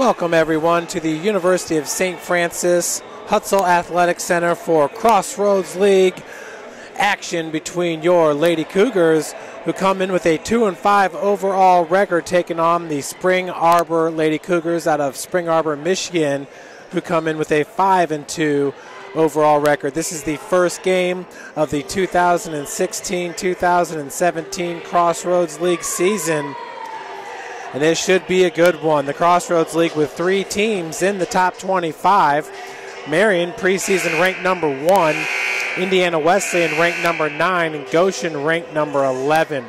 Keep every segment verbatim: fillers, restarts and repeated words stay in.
Welcome everyone to the University of Saint Francis Hutzel Athletic Center for Crossroads League action between your Lady Cougars, who come in with a two and five overall record, taking on the Spring Arbor Lady Cougars out of Spring Arbor, Michigan, who come in with a five and two overall record. This is the first game of the two thousand sixteen two thousand seventeen Crossroads League season, and this should be a good one. The Crossroads League with three teams in the top twenty-five. Marion, preseason ranked number one. Indiana Wesleyan ranked number nine. And Goshen ranked number eleven.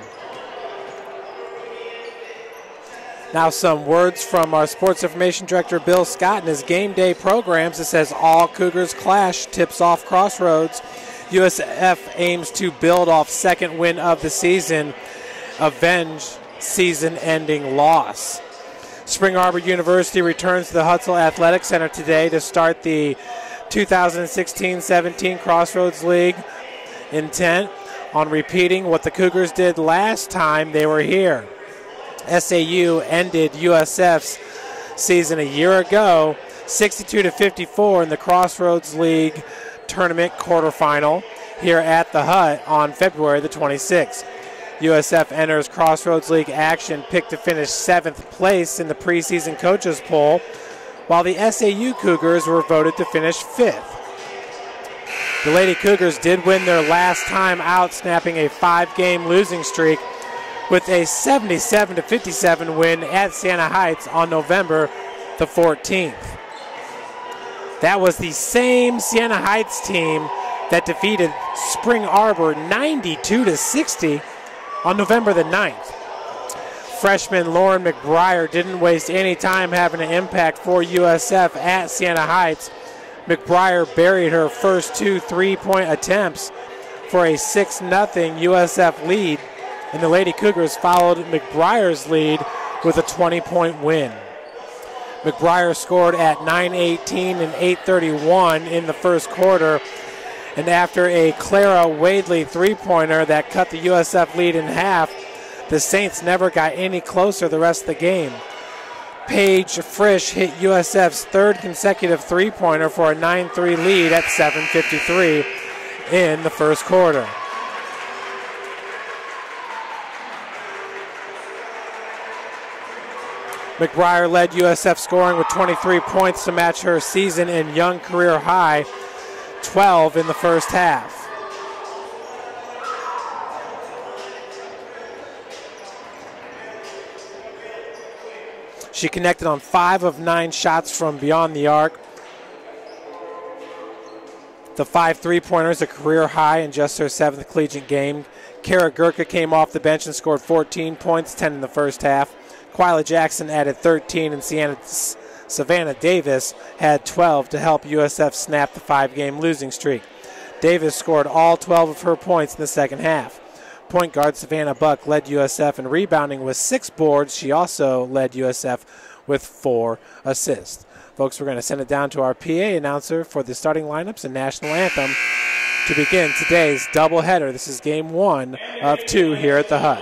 Now some words from our sports information director, Bill Scott, in his game day programs. It says all Cougars clash, tips off Crossroads. U S F aims to build off second win of the season, avenge season-ending loss. Spring Arbor University returns to the Hutzel Athletic Center today to start the two thousand sixteen seventeen Crossroads League, intent on repeating what the Cougars did last time they were here. S A U ended U S F's season a year ago, sixty-two to fifty-four in the Crossroads League tournament quarterfinal here at the Hut on February the twenty-sixth. U S F enters Crossroads League action, picked to finish seventh place in the preseason coaches poll, while the S A U Cougars were voted to finish fifth. The Lady Cougars did win their last time out, snapping a five-game losing streak with a seventy-seven to fifty-seven win at Siena Heights on November the fourteenth. That was the same Siena Heights team that defeated Spring Arbor ninety-two to sixty on November the ninth. Freshman Lauren McBryar didn't waste any time having an impact for U S F at Siena Heights. McBryar buried her first two three-point attempts for a six nothing U S F lead, and the Lady Cougars followed McBryar's lead with a twenty-point win. McBryar scored at nine eighteen and eight thirty-one in the first quarter, and after a Clara Waidley three-pointer that cut the U S F lead in half, the Saints never got any closer the rest of the game. Paige Frisch hit U S F's third consecutive three-pointer for a nine three lead at seven fifty-three in the first quarter. McBryar led U S F scoring with twenty-three points to match her season and young career high, twelve in the first half. She connected on five of nine shots from beyond the arc. The five three-pointers, a career high in just her seventh collegiate game. Kara Gurka came off the bench and scored fourteen points, ten in the first half. Quila Jackson added thirteen, and Sienna, Savannah Davis had twelve to help U S F snap the five-game losing streak. Davis scored all twelve of her points in the second half. Point guard Savannah Buck led U S F in rebounding with six boards. She also led U S F with four assists. Folks, we're going to send it down to our P A announcer for the starting lineups and national anthem to begin today's doubleheader. This is game one of two here at the Hut.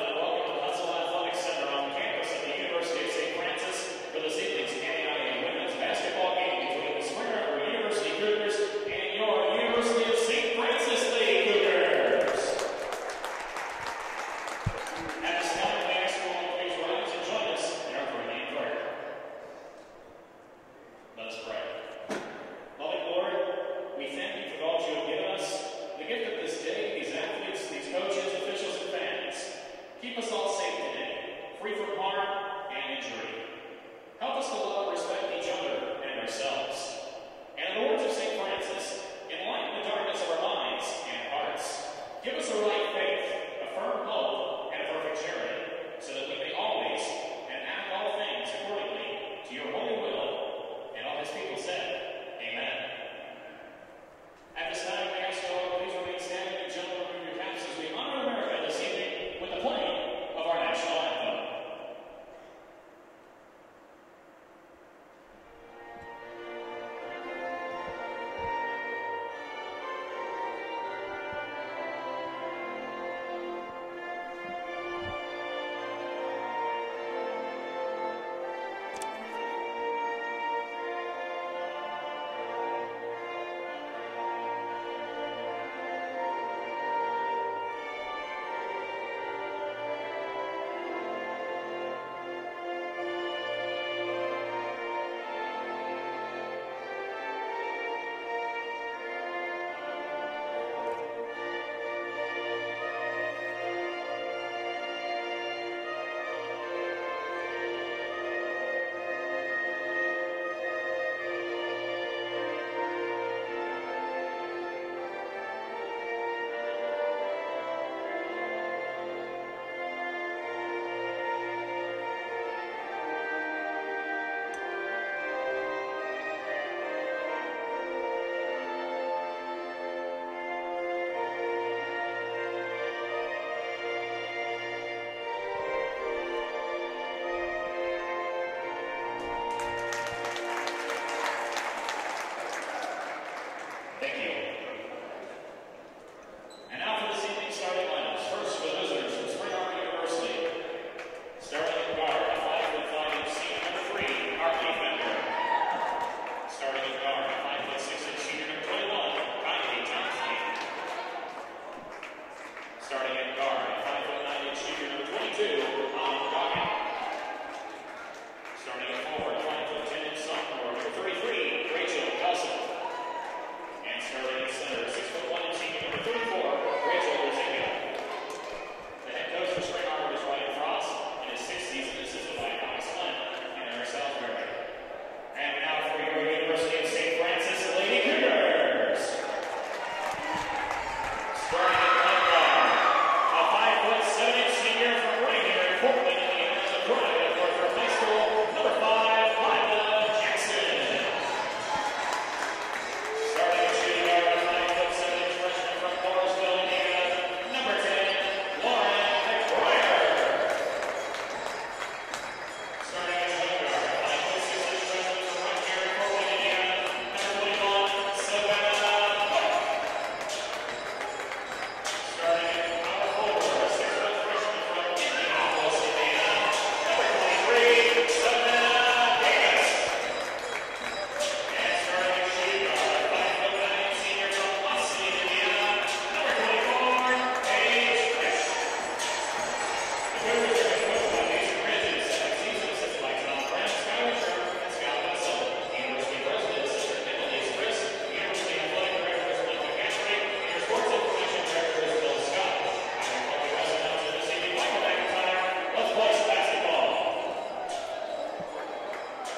Keep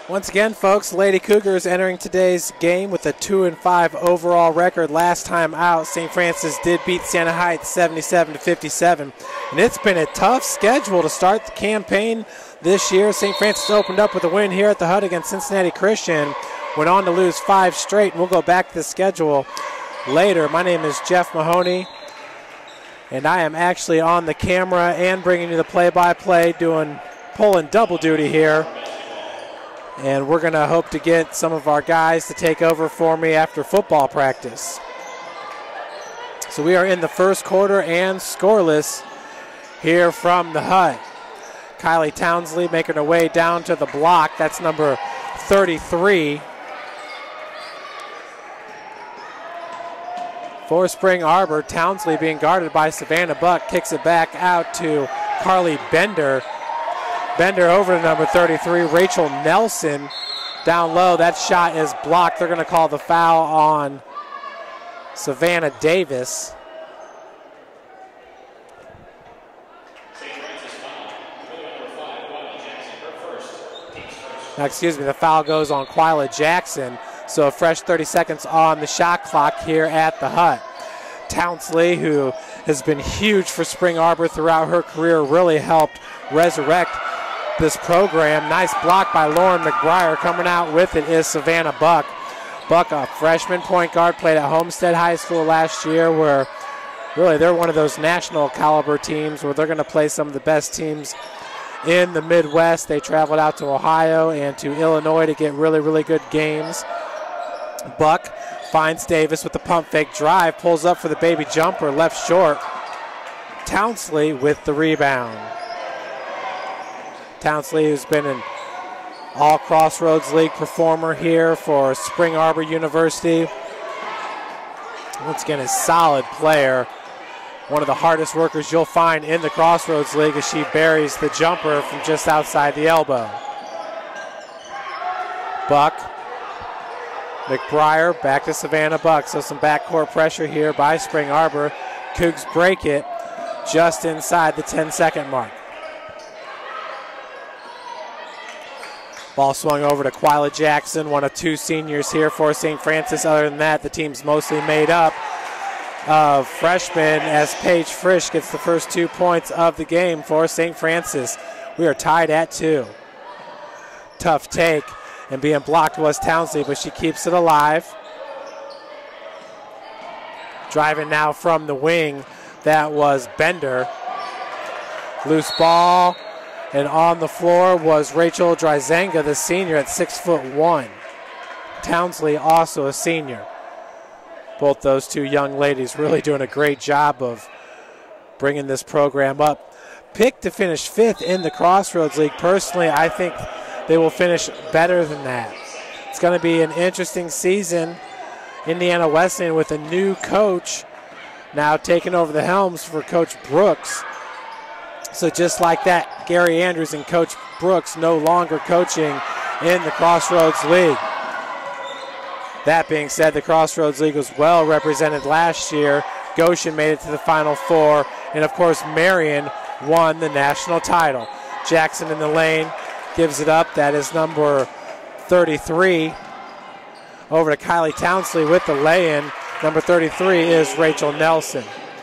Once again, folks, Lady Cougars entering today's game with a two and five overall record. Last time out, Saint Francis did beat Siena Heights seventy-seven to fifty-seven. And it's been a tough schedule to start the campaign this year. Saint Francis opened up with a win here at the H U D against Cincinnati Christian. Went on to lose five straight, and we'll go back to the schedule later. My name is Jeff Mahoney, and I am actually on the camera and bringing you the play-by-play, doing pulling double duty here. And we're going to hope to get some of our guys to take over for me after football practice. So we are in the first quarter and scoreless here from the H U D. Kylie Townsley making her way down to the block. That's number thirty-three. For Spring Arbor, Townsley being guarded by Savannah Buck, kicks it back out to Carly Bender. Bender over to number thirty-three, Rachel Nelson. Down low, that shot is blocked. They're going to call the foul on Savannah Davis. Now, excuse me, the foul goes on Quila Jackson. So a fresh thirty seconds on the shot clock here at the H U D. Townsley, who has been huge for Spring Arbor throughout her career, really helped resurrect this program. Nice block by Lauren McBryar. Coming out with it is Savannah Buck. Buck, a freshman point guard, played at Homestead High School last year, where really they're one of those national caliber teams where they're going to play some of the best teams in the Midwest. They traveled out to Ohio and to Illinois to get really, really good games. Buck finds Davis with the pump fake drive, pulls up for the baby jumper, left short. Townsley with the rebound. Townsley, who's been an all Crossroads League performer here for Spring Arbor University. Once again, a solid player. One of the hardest workers you'll find in the Crossroads League as she buries the jumper from just outside the elbow. Buck. McBryar back to Savannah Buck. So some backcourt pressure here by Spring Arbor. Cougs break it just inside the ten second mark. Ball swung over to Quila Jackson, one of two seniors here for Saint Francis. Other than that, the team's mostly made up of freshmen as Paige Frisch gets the first two points of the game for Saint Francis. We are tied at two. Tough take, and being blocked was Townsley, but she keeps it alive. Driving now from the wing, that was Bender. Loose ball. And on the floor was Rachel Dryzenga, the senior at six foot one. Townsley, also a senior. Both those two young ladies really doing a great job of bringing this program up. Picked to finish fifth in the Crossroads League. Personally, I think they will finish better than that. It's going to be an interesting season. Indiana Wesleyan with a new coach now taking over the helms for Coach Brooks. So just like that, Gary Andrews and Coach Brooks no longer coaching in the Crossroads League. That being said, the Crossroads League was well represented last year. Goshen made it to the Final Four. And, of course, Marion won the national title. Jackson in the lane gives it up. That is number thirty-three. Over to Kylie Townsley with the lay-in. Number thirty-three is Rachel Nelson.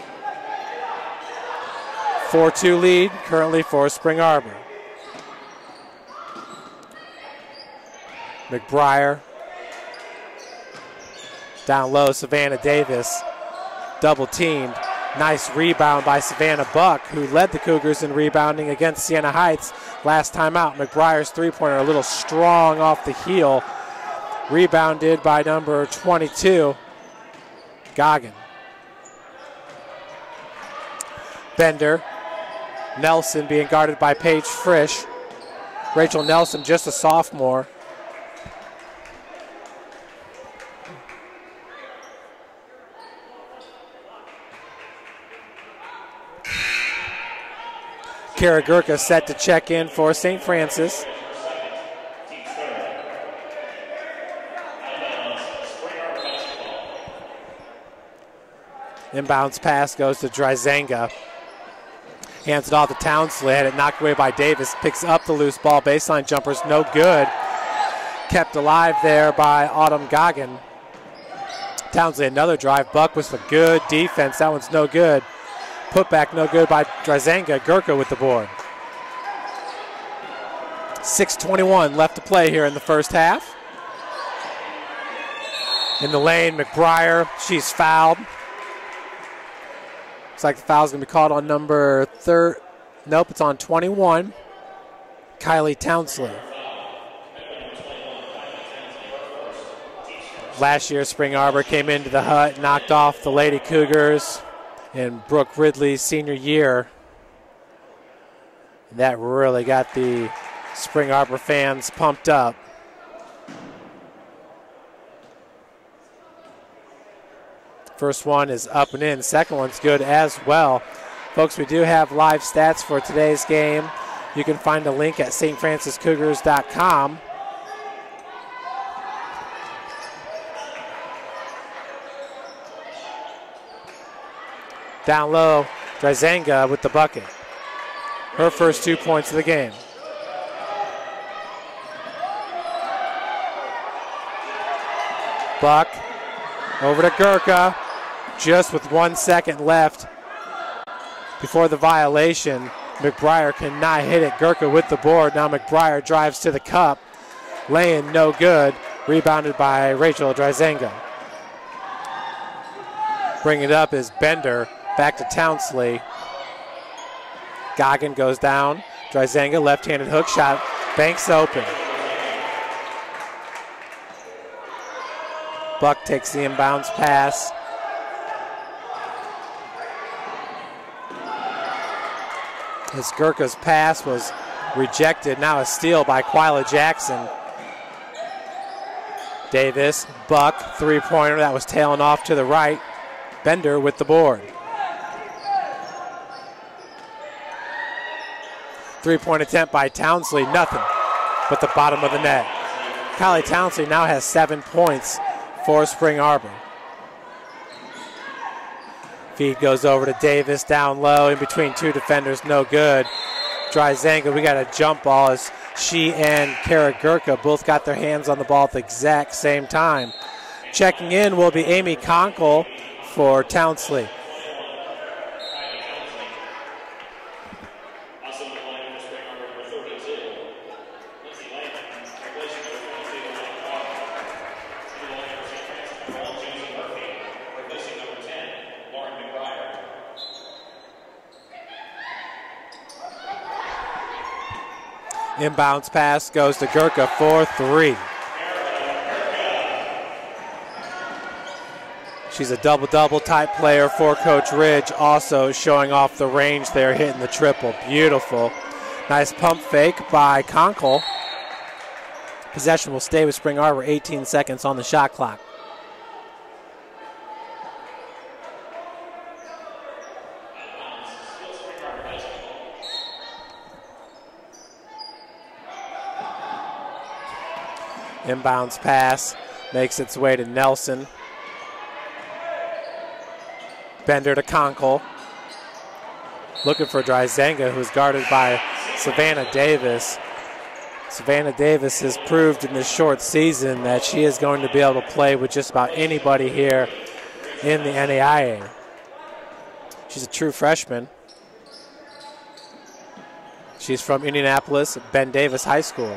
four two lead currently for Spring Arbor. McBryar. Down low, Savannah Davis. Double teamed. Nice rebound by Savannah Buck, who led the Cougars in rebounding against Siena Heights last time out. McBryar's three-pointer a little strong off the heel. Rebounded by number twenty-two, Goggin. Bender. Nelson being guarded by Paige Frisch. Rachel Nelson, just a sophomore. Kara Gurka set to check in for Saint Francis. Inbounds pass goes to Dryzenga. Hands it off to Townsley. Had it knocked away by Davis. Picks up the loose ball. Baseline jumper's no good. kept alive there by Autumn Goggin. Townsley, another drive. Buck with a good defense. That one's no good. Putback no good by Dryzanga. Gurka with the board. six twenty-one left to play here in the first half. In the lane, McBryar, she's fouled. Looks like the foul's going to be called on number third. Nope, it's on twenty-one. Kylie Townsley. Last year, Spring Arbor came into the hut, knocked off the Lady Cougars in Brooke Ridley's senior year. That really got the Spring Arbor fans pumped up. First one is up and in. Second one's good as well. Folks, we do have live stats for today's game. You can find a link at S Francis Cougars dot com. Down low, Dryzanga with the bucket. Her first two points of the game. Buck over to Gurka, just with one second left before the violation. McBryar cannot hit it. Gurka with the board. Now McBryar drives to the cup. Laying no good. Rebounded by Rachel Dryzanga. Bring it up is Bender. Back to Townsley. Goggin goes down. Dryzanga, left-handed hook shot. Banks open. Buck takes the inbounds pass. As Gurka's pass was rejected. Now a steal by Quila Jackson. Davis, Buck, three-pointer. That was tailing off to the right. Bender with the board. Three-point attempt by Townsley, nothing but the bottom of the net. Kylie Townsley now has seven points for Spring Arbor. Feed goes over to Davis, down low, in between two defenders, no good. Dryzanga, we got a jump ball as she and Kara Gurka both got their hands on the ball at the exact same time. Checking in will be Amy Conkle for Townsley. Inbounds pass goes to Gurka for three. She's a double-double type player for Coach Ridge, also showing off the range there, hitting the triple. Beautiful. Nice pump fake by Conkle. Possession will stay with Spring Arbor, eighteen seconds on the shot clock. Inbounds pass makes its way to Nelson. Bender to Conkle. Looking for Dryzanga, who's guarded by Savannah Davis. Savannah Davis has proved in this short season that she is going to be able to play with just about anybody here in the N A I A. She's a true freshman. She's from Indianapolis, Ben Davis High School.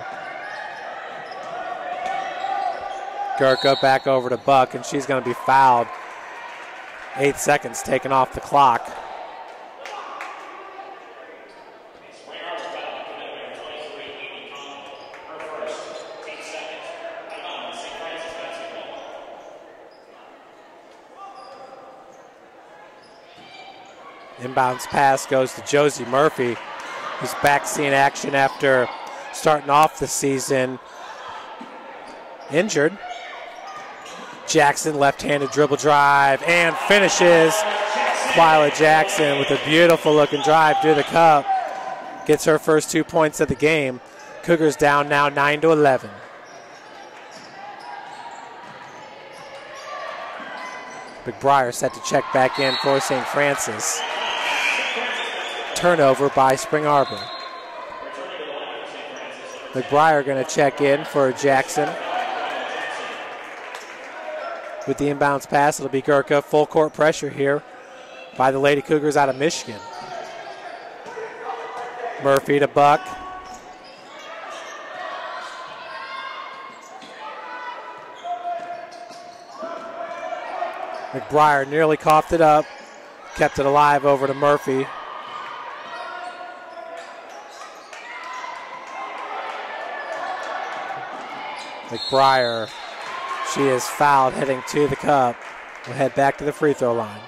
Gurka back over to Buck, and she's going to be fouled. Eight seconds taken off the clock. Inbounds pass goes to Josie Murphy, who's back seeing action after starting off the season injured. Jackson, left-handed dribble drive, and finishes. Quila Jackson with a beautiful looking drive to the cup. Gets her first two points of the game. Cougars down now nine to eleven. McBryar set to check back in for Saint Francis. Turnover by Spring Arbor. McBryar going to check in for Jackson. With the inbounds pass, it'll be Gurka. Full court pressure here by the Lady Cougars out of Michigan. Murphy to Buck. McBryar nearly coughed it up, kept it alive over to Murphy. McBryar, she is fouled heading to the cup. We'll head back to the free throw line.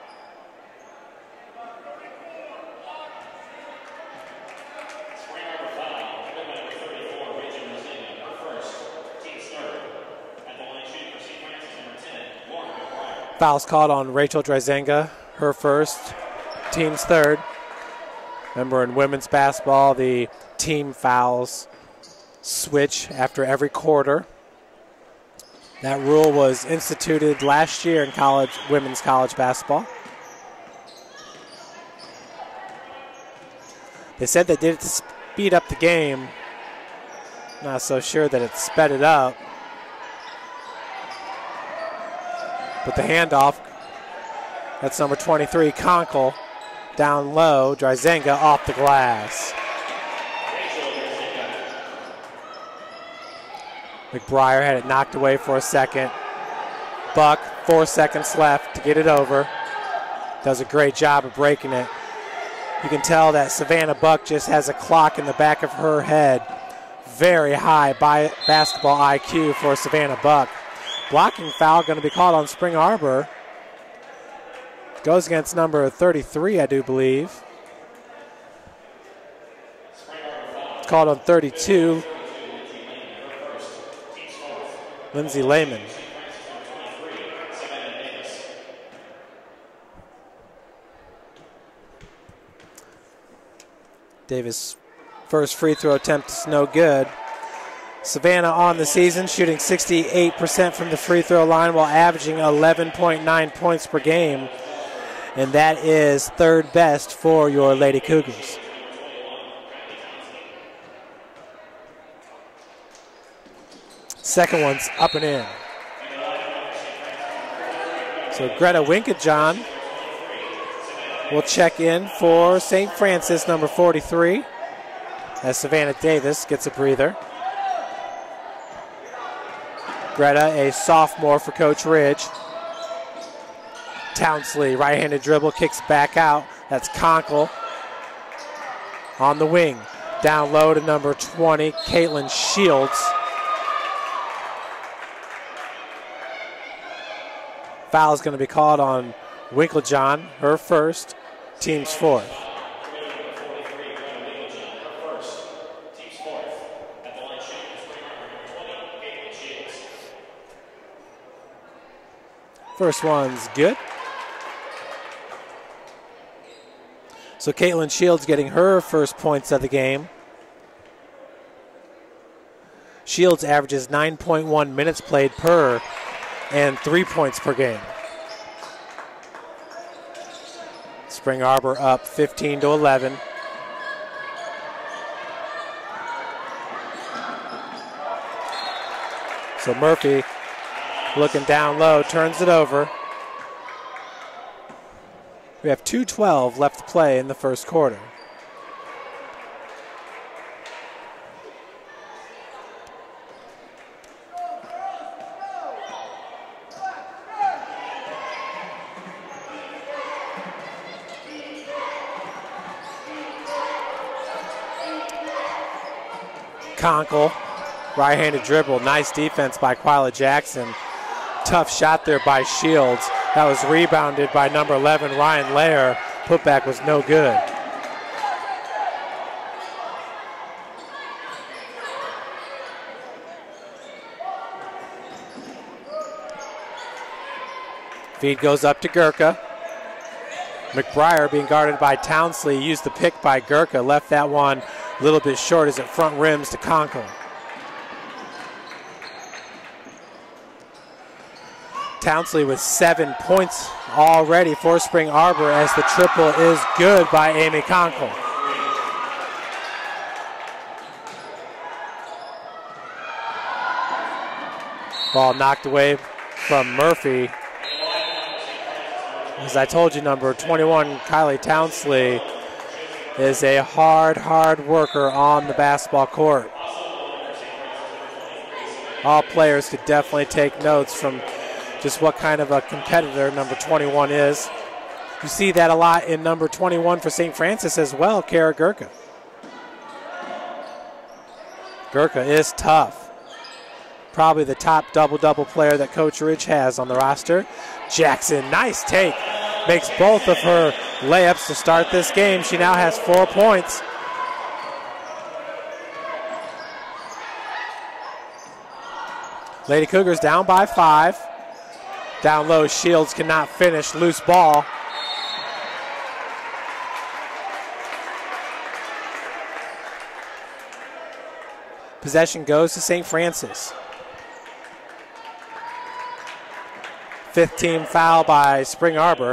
Foul's called on Rachel Dryzenga, her first, team's third. Remember, in women's basketball, the team fouls switch after every quarter. That rule was instituted last year in college, women's college basketball. They said they did it to speed up the game. Not so sure that it sped it up. But the handoff, that's number twenty-three, Conkle, down low, Dryzenga off the glass. McBryar had it knocked away for a second. Buck, four seconds left to get it over. Does a great job of breaking it. You can tell that Savannah Buck just has a clock in the back of her head. Very high by basketball I Q for Savannah Buck. Blocking foul going to be called on Spring Arbor. Goes against number thirty-three, I do believe. It's called on thirty-two. Lindsay Lehman. Davis' first free throw attempt is no good. Savannah on the season shooting sixty-eight percent from the free throw line while averaging eleven point nine points per game. And that is third best for your Lady Cougars. Second one's up and in. So Greta Winkajohn will check in for Saint Francis, number forty-three, as Savannah Davis gets a breather. Greta, a sophomore for Coach Ridge. Townsley, right-handed dribble, kicks back out. That's Conkle on the wing. Down low to number twenty, Caitlin Shields. Foul is going to be called on Winklejohn, her first, team's fourth. First one's good. So Caitlin Shields getting her first points of the game. Shields averages nine point one minutes played per and three points per game. Spring Arbor up fifteen to eleven. So Murphy looking down low, turns it over. We have two twelve left to play in the first quarter. Conkle, right-handed dribble, nice defense by Quila Jackson. Tough shot there by Shields. That was rebounded by number eleven, Ryan Lair. Putback was no good. Feed goes up to Gurka. McBryar being guarded by Townsley. Used the pick by Gurka. Left that one a little bit short as it front rims to Conkle. Townsley with seven points already for Spring Arbor as the triple is good by Amy Conkle. Ball knocked away from Murphy. As I told you, number twenty-one, Kylie Townsley, is a hard, hard worker on the basketball court. All players could definitely take notes from just what kind of a competitor number twenty-one is. You see that a lot in number twenty-one for Saint Francis as well, Kara Gurka. Gurka is tough. Probably the top double-double player that Coach Ridge has on the roster. Jackson, nice take. Makes both of her layups to start this game. She now has four points. Lady Cougars down by five. Down low, Shields cannot finish. Loose ball. Possession goes to Saint Francis. Fifth team foul by Spring Arbor.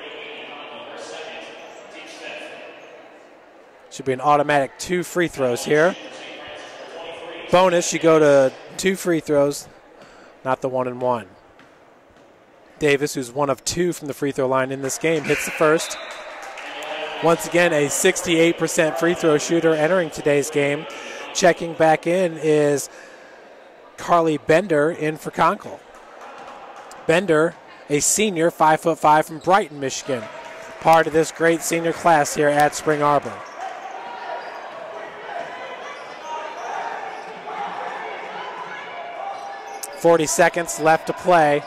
Should be an automatic two free throws here. Bonus, you go to two free throws, not the one and one. Davis, who's one of two from the free throw line in this game, hits the first. Once again, a sixty-eight percent free throw shooter entering today's game. Checking back in is Carly Bender in for Conkle. Bender, a senior, five foot five from Brighton, Michigan. Part of this great senior class here at Spring Arbor. forty seconds left to play.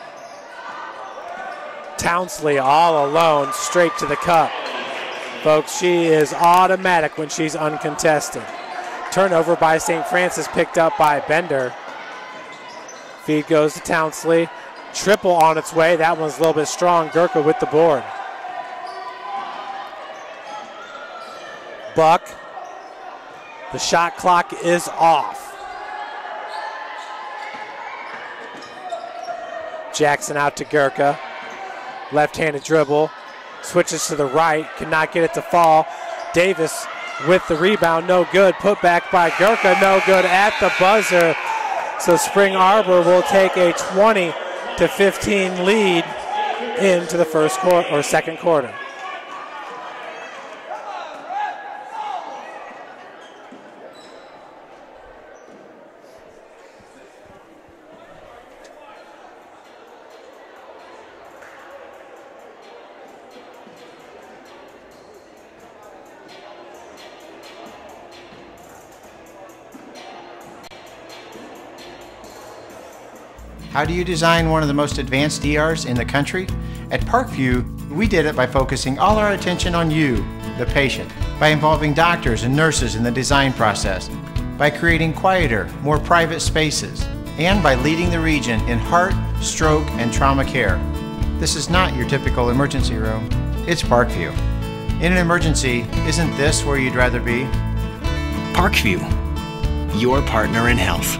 Townsley all alone, straight to the cup. Folks, she is automatic when she's uncontested. Turnover by Saint Francis, picked up by Bender. Feed goes to Townsley. Triple on its way. That one's a little bit strong. Gurka with the board. Buck. The shot clock is off. Jackson out to Gurka. Left-handed dribble. Switches to the right. Cannot get it to fall. Davis with the rebound. No good. Put back by Gurka. No good at the buzzer. So Spring Arbor will take a twenty to fifteen lead into the first quarter or second quarter. How do you design one of the most advanced D Rs in the country? At Parkview, we did it by focusing all our attention on you, the patient, by involving doctors and nurses in the design process, by creating quieter, more private spaces, and by leading the region in heart, stroke, and trauma care. This is not your typical emergency room. It's Parkview. In an emergency, isn't this where you'd rather be? Parkview, your partner in health.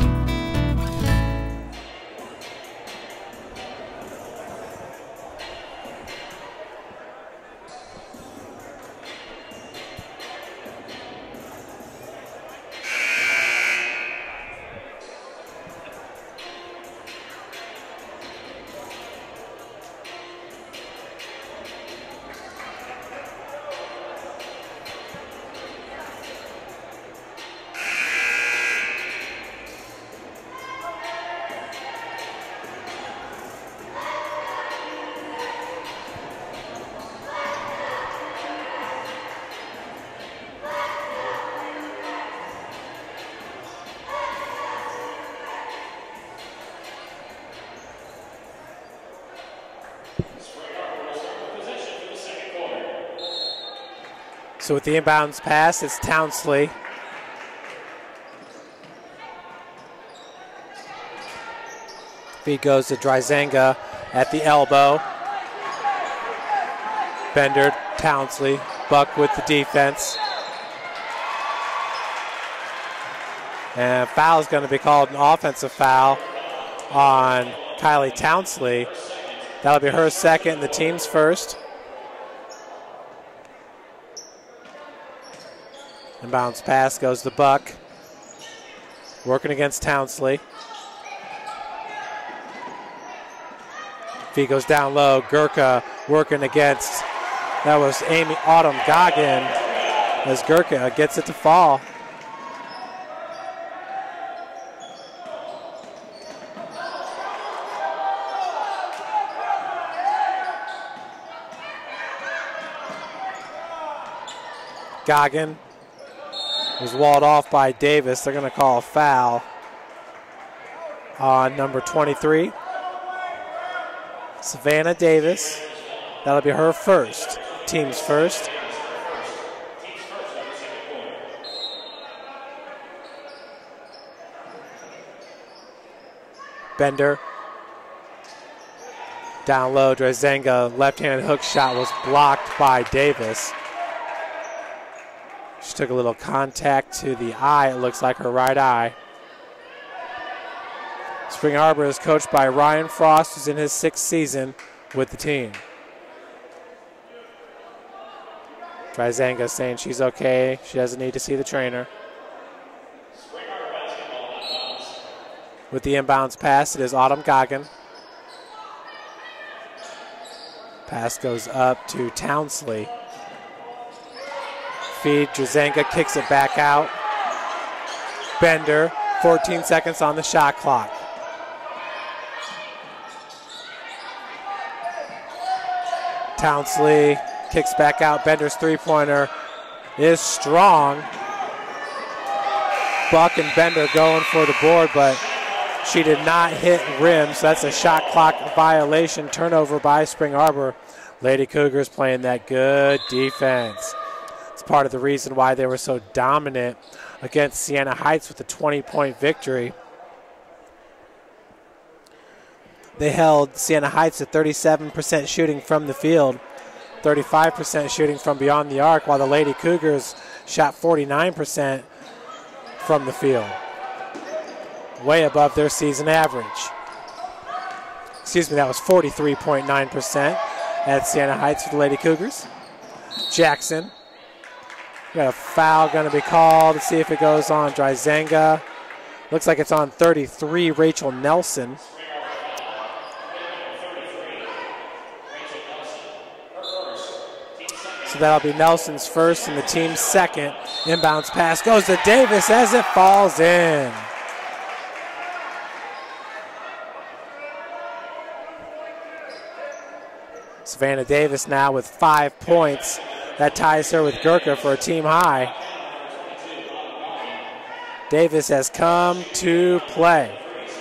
So with the inbounds pass, it's Townsley. Feed goes to Dryzenga at the elbow. Bender, Townsley, Buck with the defense. And foul is going to be called an offensive foul on Kylie Townsley. That'll be her second, the team's first. Inbounds pass goes to Buck. Working against Townsley. Feed goes down low. Gurka working against, that was Amy Autumn Goggin as Gurka gets it to fall. Goggin was walled off by Davis. They're going to call a foul on number twenty-three. Savannah Davis. That'll be her first, team's first. Bender. Down low, Drazenga, left-handed hook shot was blocked by Davis. She took a little contact to the eye, it looks like her right eye. Spring Arbor is coached by Ryan Frost, who's in his sixth season with the team. Drazenga saying she's okay, she doesn't need to see the trainer. With the inbounds pass, it is Autumn Goggin. Pass goes up to Townsley. Feed, Drazenga kicks it back out. Bender, fourteen seconds on the shot clock. Townsley kicks back out. Bender's three-pointer is strong. Buck and Bender going for the board, but she did not hit rim, so that's a shot clock violation. Turnover by Spring Arbor. Lady Cougars playing that good defense. It's part of the reason why they were so dominant against Siena Heights with a twenty-point victory. They held Siena Heights at thirty-seven percent shooting from the field, thirty-five percent shooting from beyond the arc, while the Lady Cougars shot forty-nine percent from the field, way above their season average. Excuse me, that was forty-three point nine percent at Siena Heights for the Lady Cougars. Jackson. Got a foul going to be called. Let's see if it goes on Drazenga. Looks like it's on thirty-three, Rachel Nelson. So that'll be Nelson's first and the team's second. Inbounds pass goes to Davis as it falls in. Savannah Davis now with five points. That ties her with Gurka for a team high. Davis has come to play.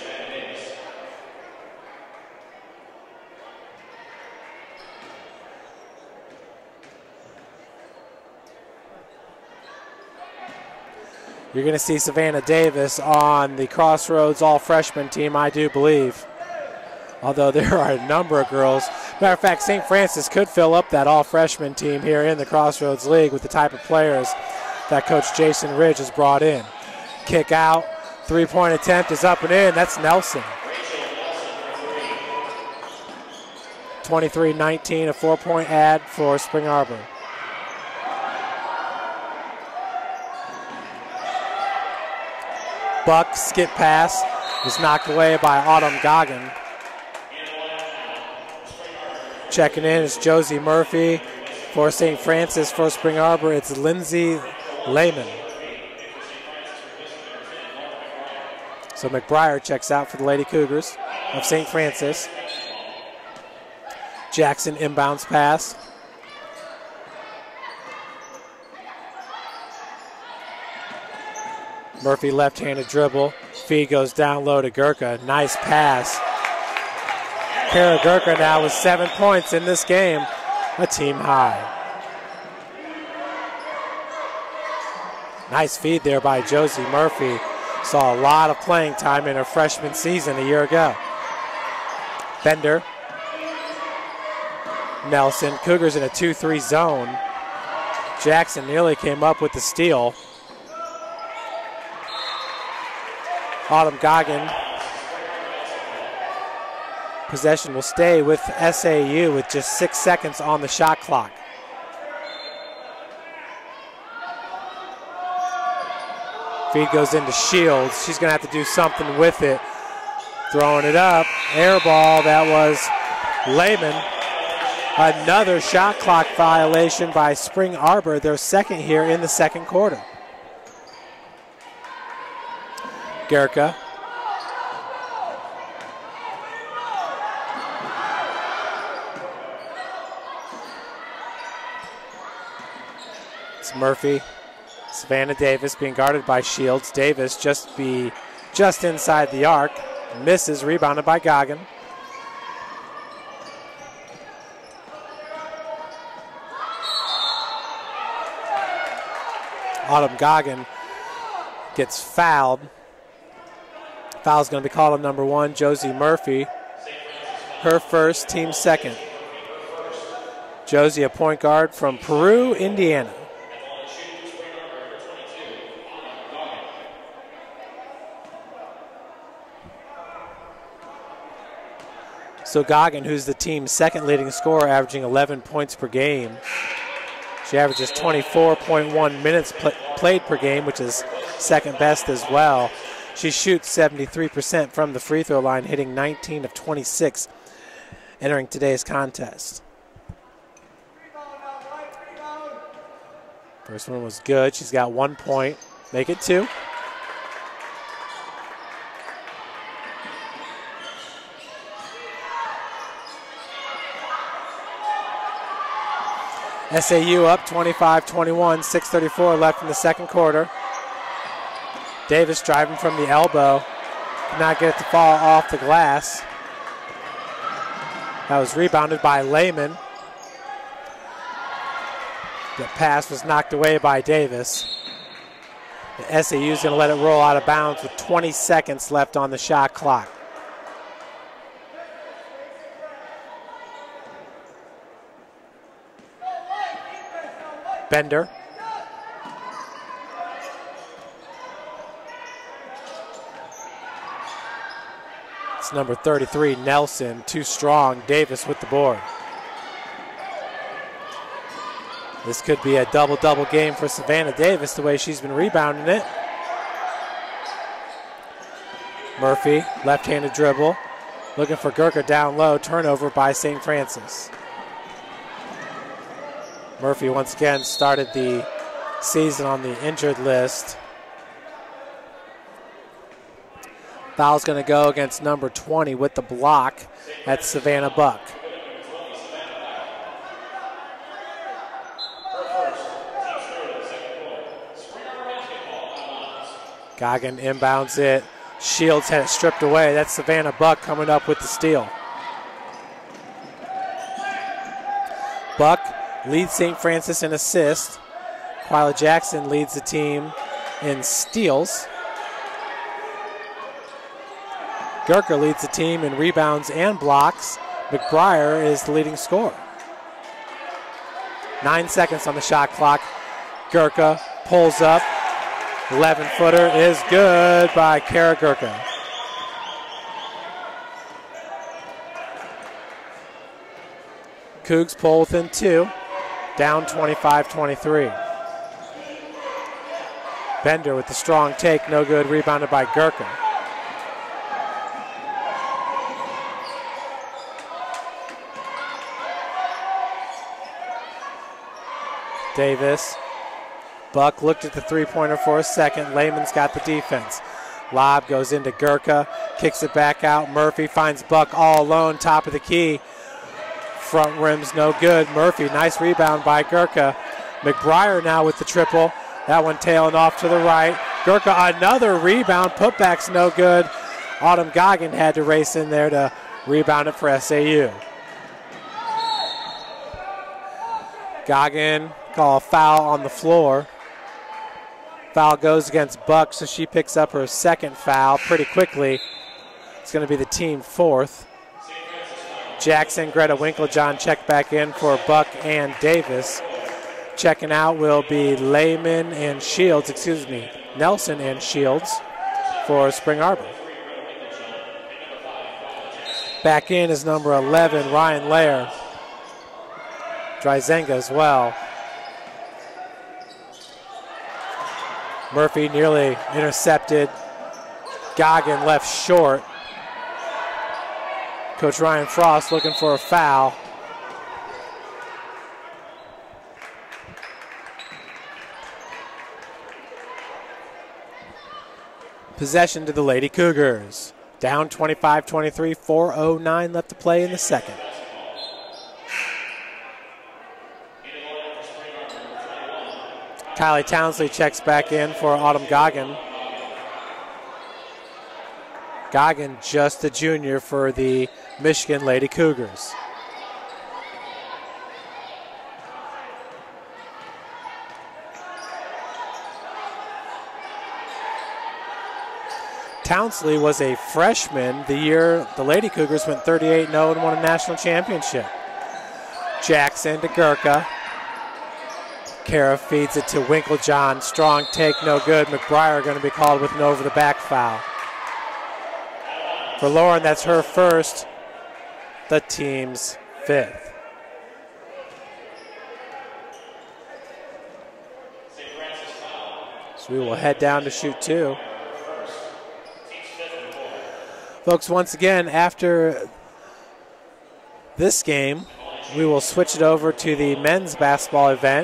You're going to see Savannah Davis on the Crossroads all-freshman team, I do believe. Although there are a number of girls. Matter of fact, Saint Francis could fill up that all-freshman team here in the Crossroads League with the type of players that Coach Jason Ridge has brought in. Kick out, three-point attempt is up and in. That's Nelson. twenty-three nineteen, a four-point ad for Spring Arbor. Buck skip pass was knocked away by Autumn Goggin. Checking in is Josie Murphy. For Saint Francis, for Spring Arbor, it's Lindsay Lehman. So McBryar checks out for the Lady Cougars of Saint Francis. Jackson inbounds pass. Murphy left-handed dribble. Feed goes down low to Gurka. Nice pass. Kara Gurka now with seven points in this game, a team high. Nice feed there by Josie Murphy. Saw a lot of playing time in her freshman season a year ago. Bender. Nelson. Cougars in a two three zone. Jackson nearly came up with the steal. Autumn Goggin. Possession will stay with S A U with just six seconds on the shot clock. Feed goes into Shields. She's going to have to do something with it. Throwing it up. Air ball. That was Lehman, another shot clock violation by Spring Arbor, their second here in the second quarter. Gurka. It's Murphy. Savannah Davis being guarded by Shields. Davis just be just inside the arc. Misses, rebounded by Goggin. Autumn Goggin gets fouled. Foul's going to be called on number one, Josie Murphy. Her first, team second. Josie, a point guard from Peru, Indiana. So Goggin, who's the team's second leading scorer, averaging eleven points per game. She averages twenty-four point one minutes pl- played per game, which is second best as well. She shoots seventy-three percent from the free throw line, hitting nineteen of twenty-six entering today's contest. First one was good. She's got one point. Make it two. S A U up twenty-five twenty-one, six thirty-four left in the second quarter. Davis driving from the elbow. Could not get it to fall off the glass. That was rebounded by Lehman. The pass was knocked away by Davis. The S A U is going to let it roll out of bounds with twenty seconds left on the shot clock. Bender. It's number thirty-three, Nelson, too strong. Davis with the board. This could be a double-double game for Savannah Davis, the way she's been rebounding it. Murphy, left-handed dribble. Looking for Gurka down low. Turnover by Saint Francis. Murphy once again started the season on the injured list. Foul's going to go against number twenty with the block at Savannah Buck. Goggin inbounds it. Shields had it stripped away. That's Savannah Buck coming up with the steal. Buck leads Saint Francis in assists. Quila Jackson leads the team in steals. Gurka leads the team in rebounds and blocks. McBryar is the leading scorer. Nine seconds on the shot clock. Gurka pulls up. eleven-footer is good by Kara Gurka. Cougs pull within two. Down twenty-five twenty-three. Bender with the strong take, no good, rebounded by Gurka. Davis. Buck looked at the three-pointer for a second. Lehman's got the defense. Lob goes into Gurka, kicks it back out. Murphy finds Buck all alone, top of the key. Front rim's no good. Murphy, nice rebound by Gurka. McBryar now with the triple. That one tailing off to the right. Gurka, another rebound. Putback's no good. Autumn Goggin had to race in there to rebound it for S A U. Goggin call a foul on the floor. Foul goes against Buck, so she picks up her second foul pretty quickly. It's going to be the team fourth. Jackson, Greta Winklejohn check back in for Buck and Davis. Checking out will be Lehman and Shields, excuse me, Nelson and Shields for Spring Arbor. Back in is number eleven, Ryan Lair. Dryzenga as well. Murphy nearly intercepted. Goggin left short. Coach Ryan Frost looking for a foul. Possession to the Lady Cougars. Down twenty-five twenty-three, four oh nine left to play in the second. Kylie Townsley checks back in for Autumn Goggin. Goggin just a junior for the Michigan Lady Cougars. Townsley was a freshman the year the Lady Cougars went thirty-eight and oh and won a national championship. Jackson to Gurka. Kara feeds it to Winklejohn. Strong take, no good. McBryar going to be called with an over-the-back foul. For Lauren, that's her first, the team's fifth. So we will head down to shoot two. Folks, once again, after this game, we will switch it over to the men's basketball event.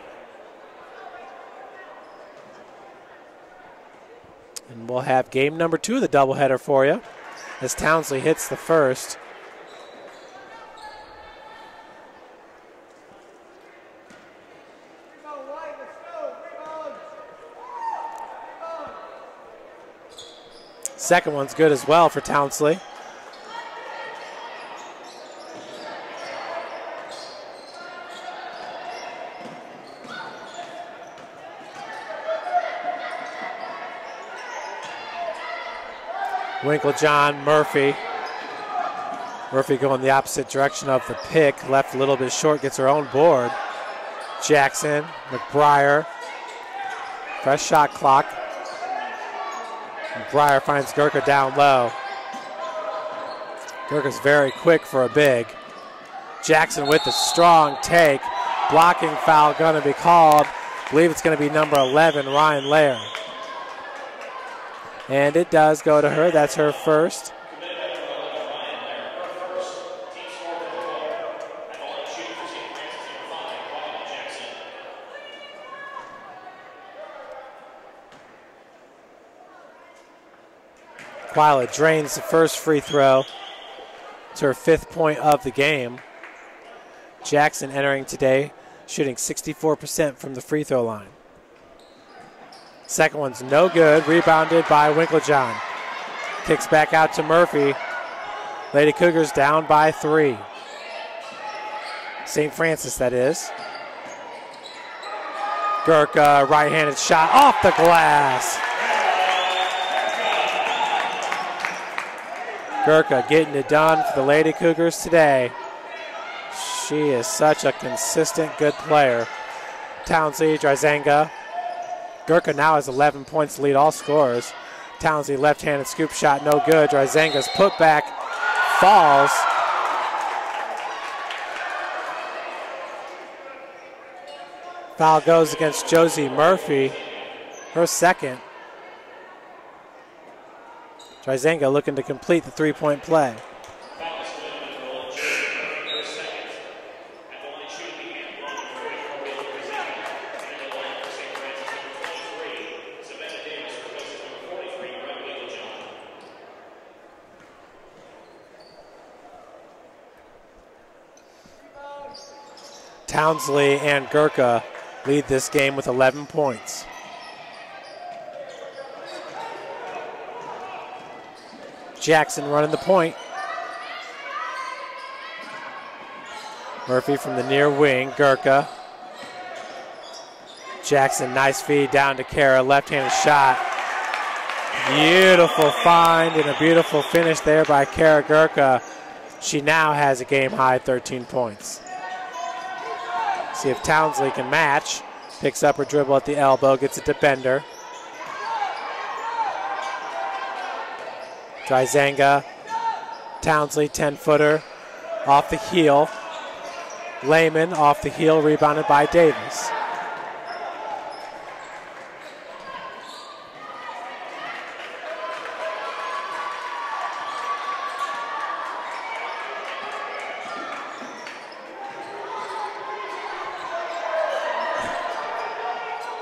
And we'll have game number two of the doubleheader for you as Townsley hits the first. Second one's good as well for Townsley. Winklejohn, Murphy. Murphy going the opposite direction of the pick. Left a little bit short, gets her own board. Jackson, McBryar. Fresh shot clock. McBryar finds Gurka down low. Gurka's very quick for a big. Jackson with the strong take. Blocking foul going to be called. I believe it's going to be number eleven, Ryan Lair. And it does go to her. That's her first. Quila drains the first free throw. It's her fifth point of the game. Jackson entering today, shooting sixty-four percent from the free throw line. Second one's no good, rebounded by Winklejohn. Kicks back out to Murphy. Lady Cougars down by three. Saint Francis, that is. Gurka, right-handed shot off the glass. Gurka getting it done for the Lady Cougars today. She is such a consistent, good player. Townsley, Dryzenga. Gurka now has eleven points to lead all scorers. Townsley left-handed scoop shot, no good. Dryzenga's putback falls. Foul goes against Josie Murphy, her second. Dryzenga looking to complete the three-point play. Townsley and Gurka lead this game with eleven points. Jackson running the point. Murphy from the near wing, Gurka. Jackson, nice feed down to Kara, left-handed shot. Beautiful find and a beautiful finish there by Kara Gurka. She now has a game-high thirteen points. See if Townsley can match. Picks up her dribble at the elbow, gets it to Bender. Dryzenga, Townsley, ten-footer, off the heel. Lehman off the heel, rebounded by Davis.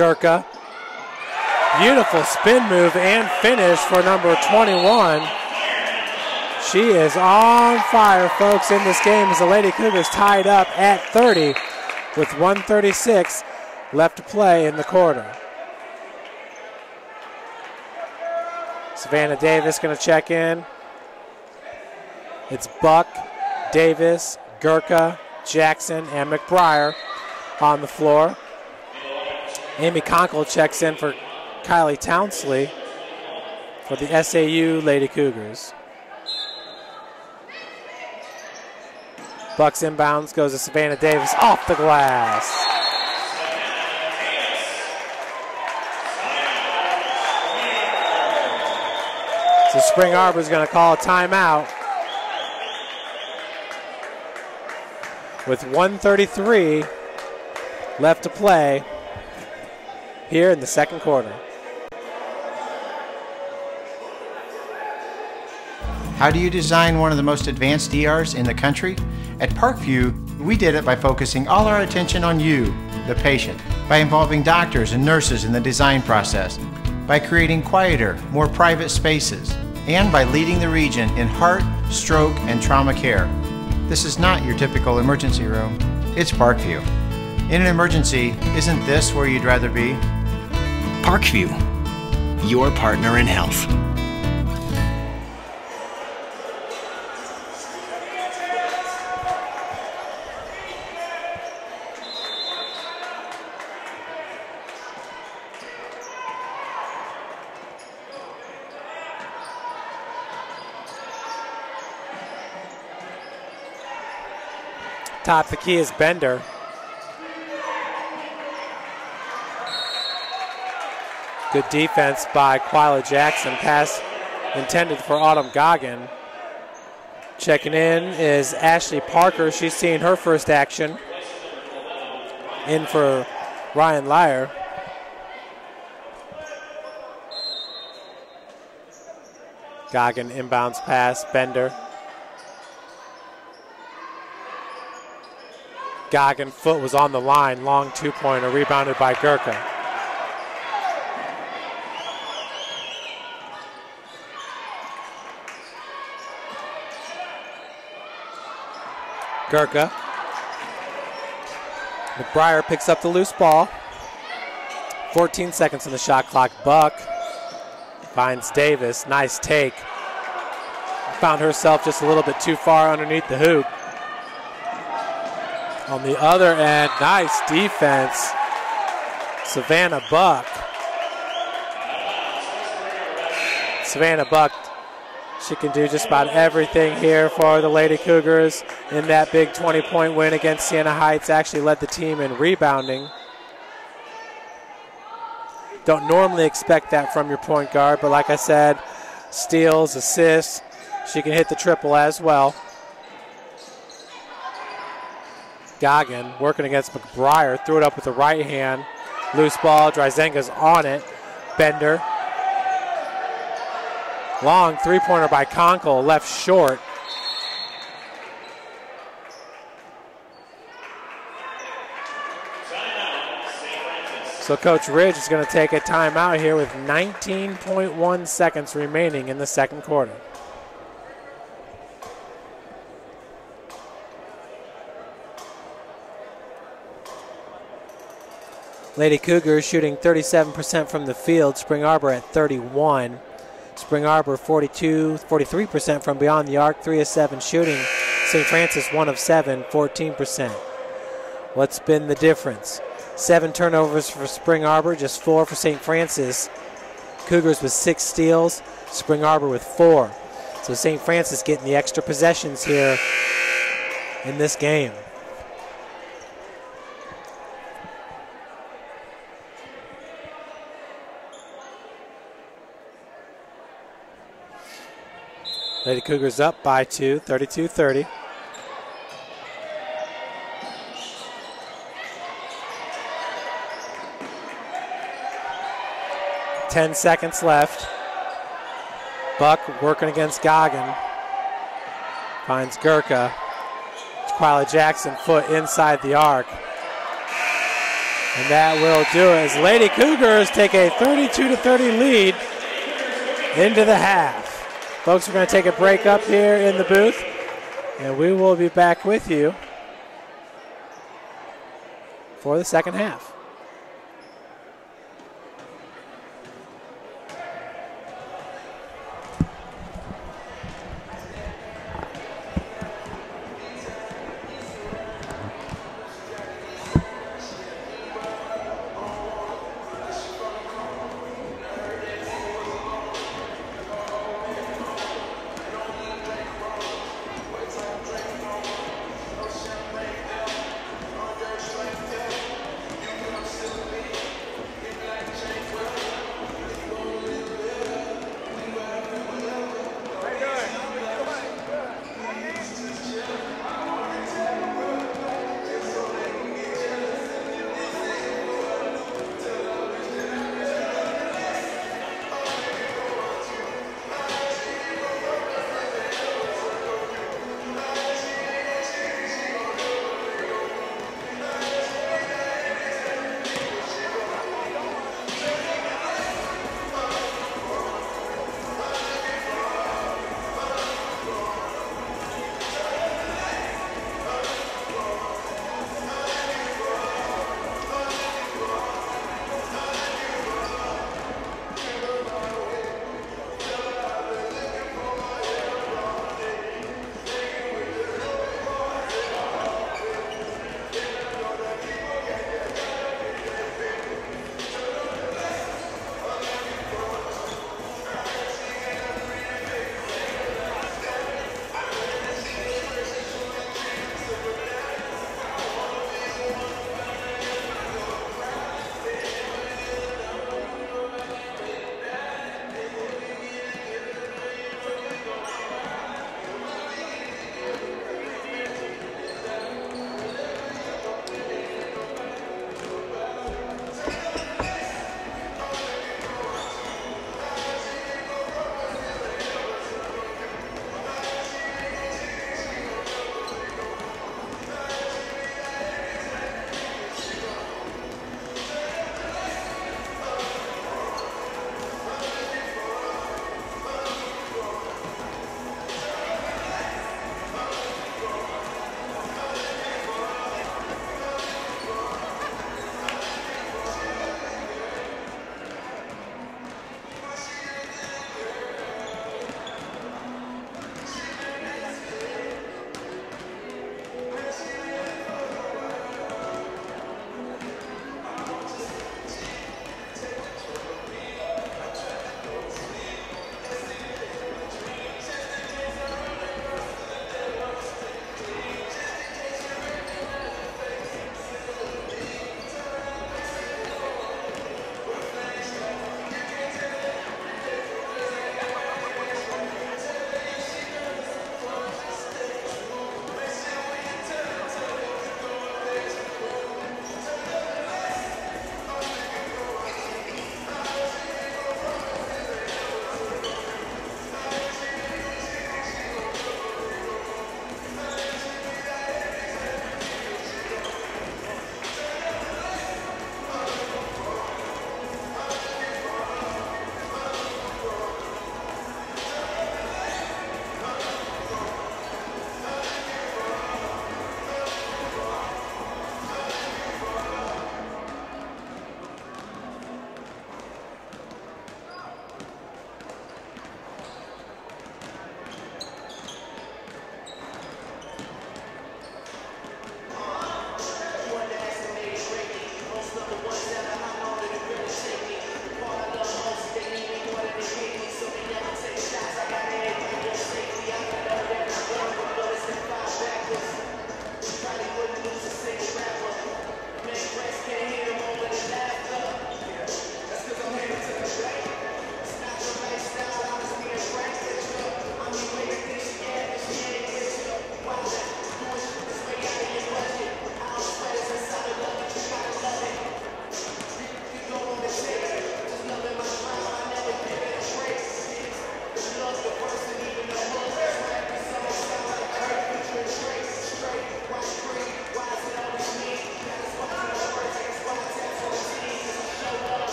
Gurka. Beautiful spin move and finish for number twenty-one. She is on fire, folks, in this game as the Lady Cougars tied up at thirty with one thirty-six left to play in the quarter. Savannah Davis going to check in. It's Buck, Davis, Gurka, Jackson, and McBryar on the floor. Amy Conkle checks in for Kylie Townsley for the S A U Lady Cougars. Bucks inbounds, goes to Savannah Davis off the glass. So Spring Arbor is going to call a timeout with one thirty-three left to play here in the second quarter. How do you design one of the most advanced D Rs in the country? At Parkview, we did it by focusing all our attention on you, the patient, by involving doctors and nurses in the design process, by creating quieter, more private spaces, and by leading the region in heart, stroke, and trauma care. This is not your typical emergency room. It's Parkview. In an emergency, isn't this where you'd rather be? Parkview, your partner in health. Top the key is Bender. Good defense by Quila Jackson. Pass intended for Autumn Goggin. Checking in is Ashley Parker. She's seeing her first action. In for Ryan Lyer. Goggin inbounds pass, Bender. Goggin foot was on the line, long two-pointer, rebounded by Gurka. Gurka. McBryar picks up the loose ball. fourteen seconds on the shot clock. Buck finds Davis. Nice take. Found herself just a little bit too far underneath the hoop. On the other end, nice defense. Savannah Buck. Savannah Buck, she can do just about everything here for the Lady Cougars in that big twenty-point win against Siena Heights. Actually led the team in rebounding. Don't normally expect that from your point guard, but like I said, steals, assists, she can hit the triple as well. Goggin working against McBryar, threw it up with the right hand. Loose ball, Dryzenga's on it. Bender. Long three-pointer by Conkle, left short. So Coach Ridge is going to take a timeout here with nineteen point one seconds remaining in the second quarter. Lady Cougars shooting thirty-seven percent from the field. Spring Arbor at thirty-one. Spring Arbor forty-two, forty-three percent from beyond the arc, three of seven shooting. Saint Francis one of seven, fourteen percent. What's been the difference? Seven turnovers for Spring Arbor, just four for Saint Francis. Cougars with six steals, Spring Arbor with four. So Saint Francis getting the extra possessions here in this game. Lady Cougars up by two, thirty-two thirty. Ten seconds left. Buck working against Goggin. Finds Gurka. Quila Jackson foot inside the arc. And that will do it as Lady Cougars take a thirty-two to thirty lead into the half. Folks, we're going to take a break up here in the booth, and we will be back with you for the second half.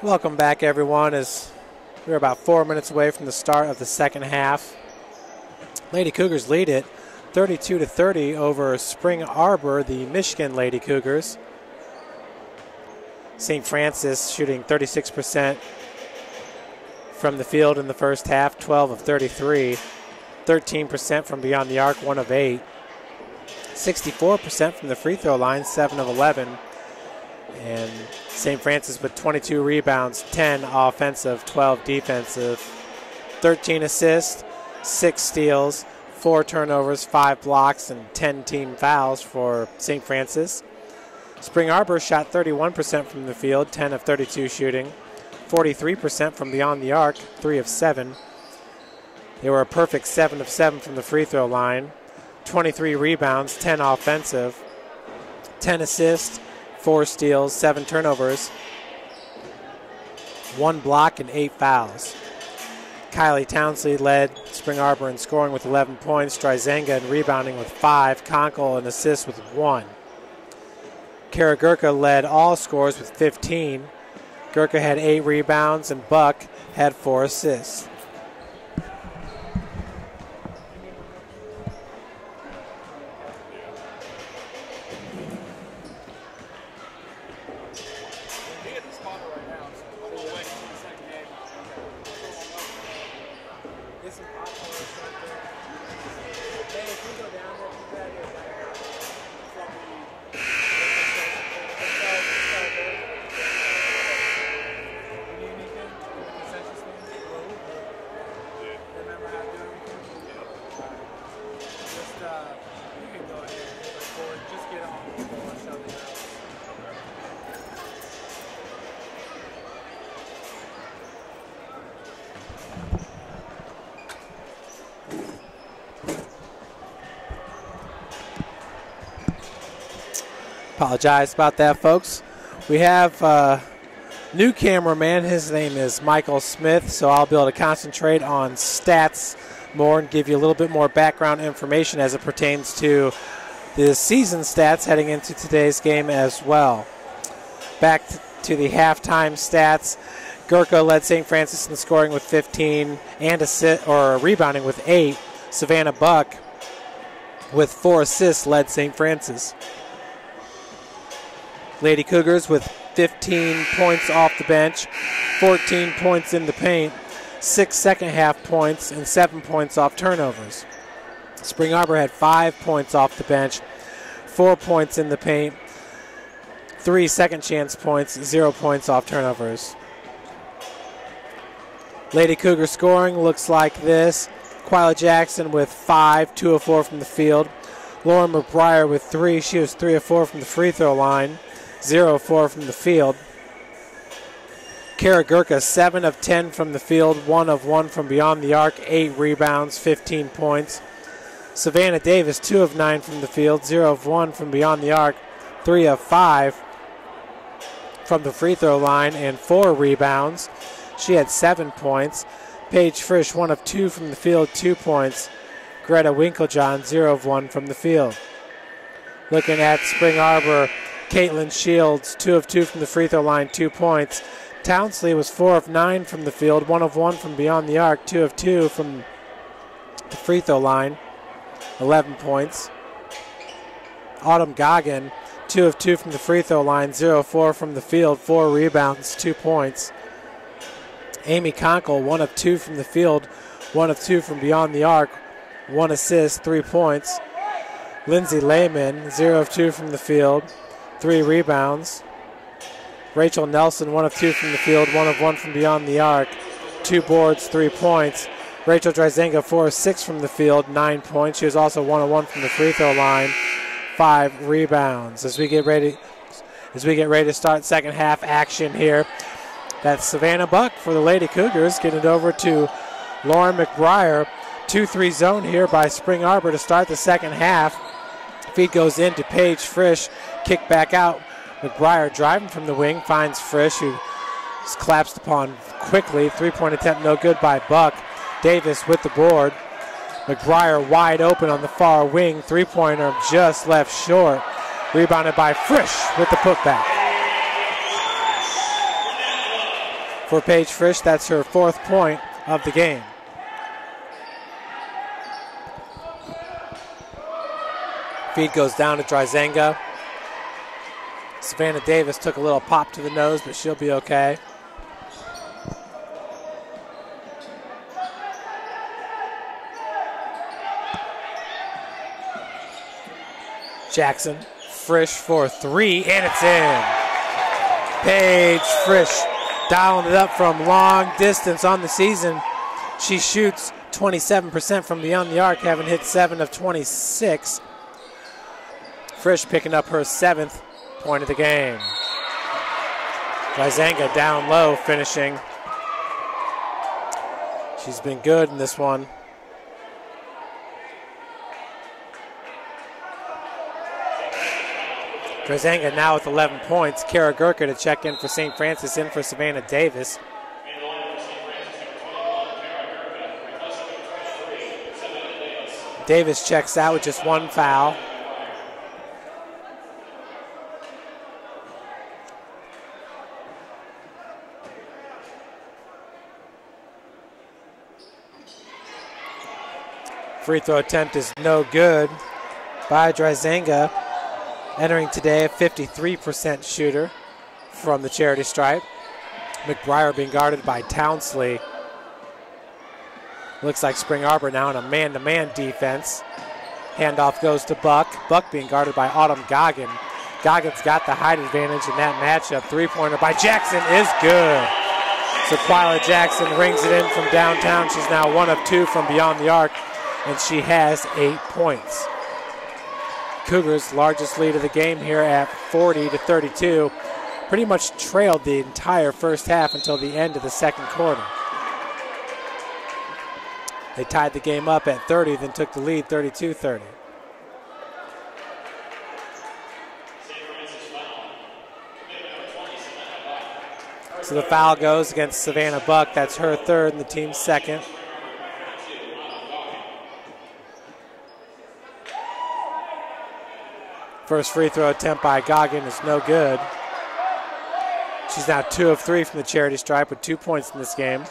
Welcome back, everyone, as we're about four minutes away from the start of the second half. Lady Cougars lead it thirty-two to thirty over Spring Arbor, the Michigan Lady Cougars. Saint Francis shooting thirty-six percent from the field in the first half, twelve of thirty-three. thirteen percent from beyond the arc, one of eight. sixty-four percent from the free throw line, seven of eleven. And Saint Francis with twenty-two rebounds, ten offensive, twelve defensive. thirteen assists, six steals, four turnovers, five blocks, and ten team fouls for Saint Francis. Spring Arbor shot thirty-one percent from the field, ten of thirty-two shooting. forty-three percent from beyond the arc, three of seven. They were a perfect seven of seven from the free throw line. twenty-three rebounds, ten offensive, ten assists, four steals, seven turnovers, one block, and eight fouls. Kylie Townsley led Spring Arbor in scoring with eleven points, Dryzenga in rebounding with five, Conkle in assists with one. Kara Gurka led all scores with fifteen. Gurka had eight rebounds, and Buck had four assists. Apologize about that, folks. We have a new cameraman. His name is Michael Smith, so I'll be able to concentrate on stats more and give you a little bit more background information as it pertains to the season stats heading into today's game as well. Back to the halftime stats. Gurka led Saint Francis in scoring with fifteen and assi- or rebounding with eight. Savannah Buck with four assists led Saint Francis. Lady Cougars with fifteen points off the bench, fourteen points in the paint, six second half points, and seven points off turnovers. Spring Arbor had five points off the bench, four points in the paint, three second chance points, zero points off turnovers. Lady Cougar scoring looks like this. Quila Jackson with five, two of four from the field. Lauren McBryar with three. She was three of four from the free throw line, zero of four from the field. Kara Gurka, seven of ten from the field, one of one from beyond the arc, eight rebounds, fifteen points. Savannah Davis, two of nine from the field, zero of one from beyond the arc, three of five from the free throw line, and four rebounds. She had seven points. Paige Frisch, one of two from the field, two points. Greta Winklejohn, zero of one from the field. Looking at Spring Arbor, Caitlin Shields, two of two from the free throw line, two points. Townsley was four of nine from the field, one of one from beyond the arc, two of two from the free throw line, eleven points. Autumn Goggin, two of two from the free throw line, zero of four from the field, four rebounds, two points. Amy Conkle, one of two from the field, one of two from beyond the arc, one assist, three points. Lindsay Lehman, zero of two from the field, three rebounds. Rachel Nelson, one of two from the field, one of one from beyond the arc, two boards, three points. Rachel Dryzenga, four of six from the field, nine points. She was also one of one from the free throw line, five rebounds. As we get ready, as we get ready to start second half action here, that's Savannah Buck for the Lady Cougars, getting it over to Lauren McBryar. two three zone here by Spring Arbor to start the second half. Feed goes in to Paige Frisch, kick back out. McBryar driving from the wing, finds Frisch, who is collapsed upon quickly. Three-point attempt no good by Buck. Davis with the board. McBryar wide open on the far wing. Three-pointer just left short. Rebounded by Frisch with the putback. for Paige Frisch. That's her fourth point of the game. Feed goes down to Dryzenga. Savannah Davis took a little pop to the nose, but she'll be okay. Jackson, Frisch for three, and it's in. Paige Frisch dialing it up from long distance on the season. She shoots twenty-seven percent from beyond the arc, having hit seven of twenty-six. Frisch picking up her seventh point of the game. Dryzenga down low, finishing. She's been good in this one. Dryzenga now with eleven points. Kara Gurka to check in for Saint Francis, in for Savannah Davis. Davis checks out with just one foul. Free throw attempt is no good by Dryzenga. Entering today a fifty-three percent shooter from the charity stripe. McBryar being guarded by Townsley. Looks like Spring Arbor now in a man-to-man defense. Handoff goes to Buck. Buck being guarded by Autumn Goggin. Goggin's got the height advantage in that matchup. Three-pointer by Jackson is good. So Quila Jackson rings it in from downtown. She's now one of two from beyond the arc, and she has eight points. Cougars' largest lead of the game here at forty to thirty-two. Pretty much trailed the entire first half until the end of the second quarter. They tied the game up at thirty, then took the lead thirty-two thirty. So the foul goes against Savannah Buck. That's her third and the team's second. First free throw attempt by Goggin is no good. She's now two of three from the charity stripe with two points in this game.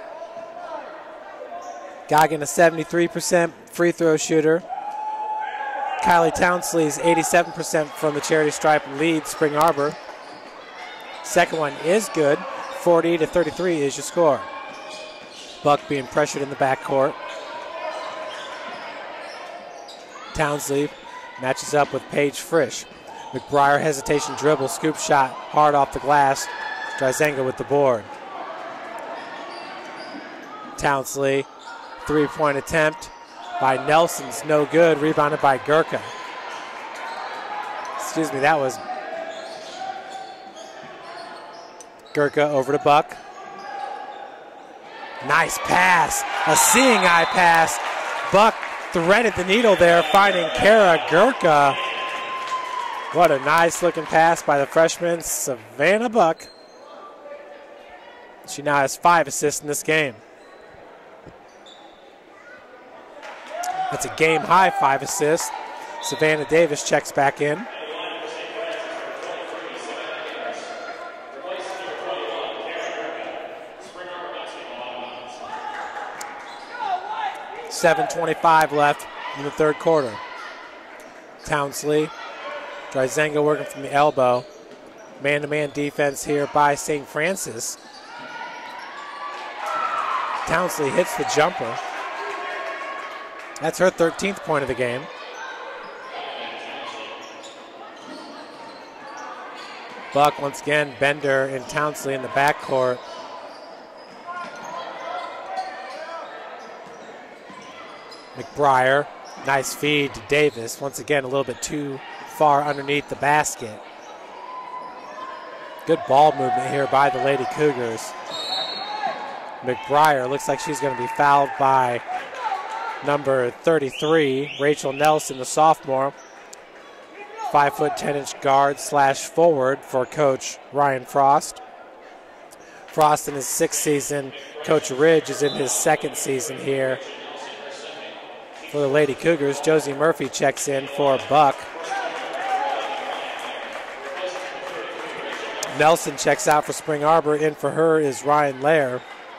Goggin a seventy-three percent free throw shooter. Kylie Townsley's eighty-seven percent from the charity stripe leads Spring Arbor. Second one is good. forty to thirty-three is your score. Buck being pressured in the backcourt. Townsley matches up with Paige Frisch. McBryar hesitation dribble, scoop shot, hard off the glass. Dryzenga with the board. Townsley, three-point attempt by Nelson's no good, rebounded by Gurka. Excuse me, that was Gurka over to Buck. Nice pass, a seeing eye pass. Buck threaded the needle there, finding Kara Gurka. What a nice looking pass by the freshman Savannah Buck. She now has five assists in this game. That's a game high five assists. Savannah Davis checks back in. seven twenty-five left in the third quarter. Townsley, Dryzenga working from the elbow. Man-to-man defense here by Saint Francis. Townsley hits the jumper. That's her thirteenth point of the game. Buck once again, Bender and Townsley in the backcourt. McBryar, nice feed to Davis. Once again, a little bit too far underneath the basket. Good ball movement here by the Lady Cougars. McBryar looks like she's going to be fouled by number thirty-three, Rachel Nelson, the sophomore. Five foot ten inch guard slash forward for Coach Ryan Frost. Frost in his sixth season. Coach Ridge is in his second season here for the Lady Cougars. Josie Murphy checks in for Buck. Nelson checks out for Spring Arbor. In for her is Ryan Lair.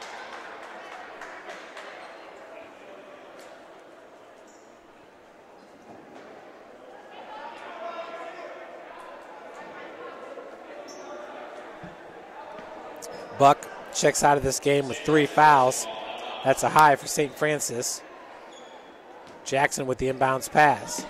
Buck checks out of this game with three fouls. That's a high for Saint Francis. Jackson with the inbounds pass.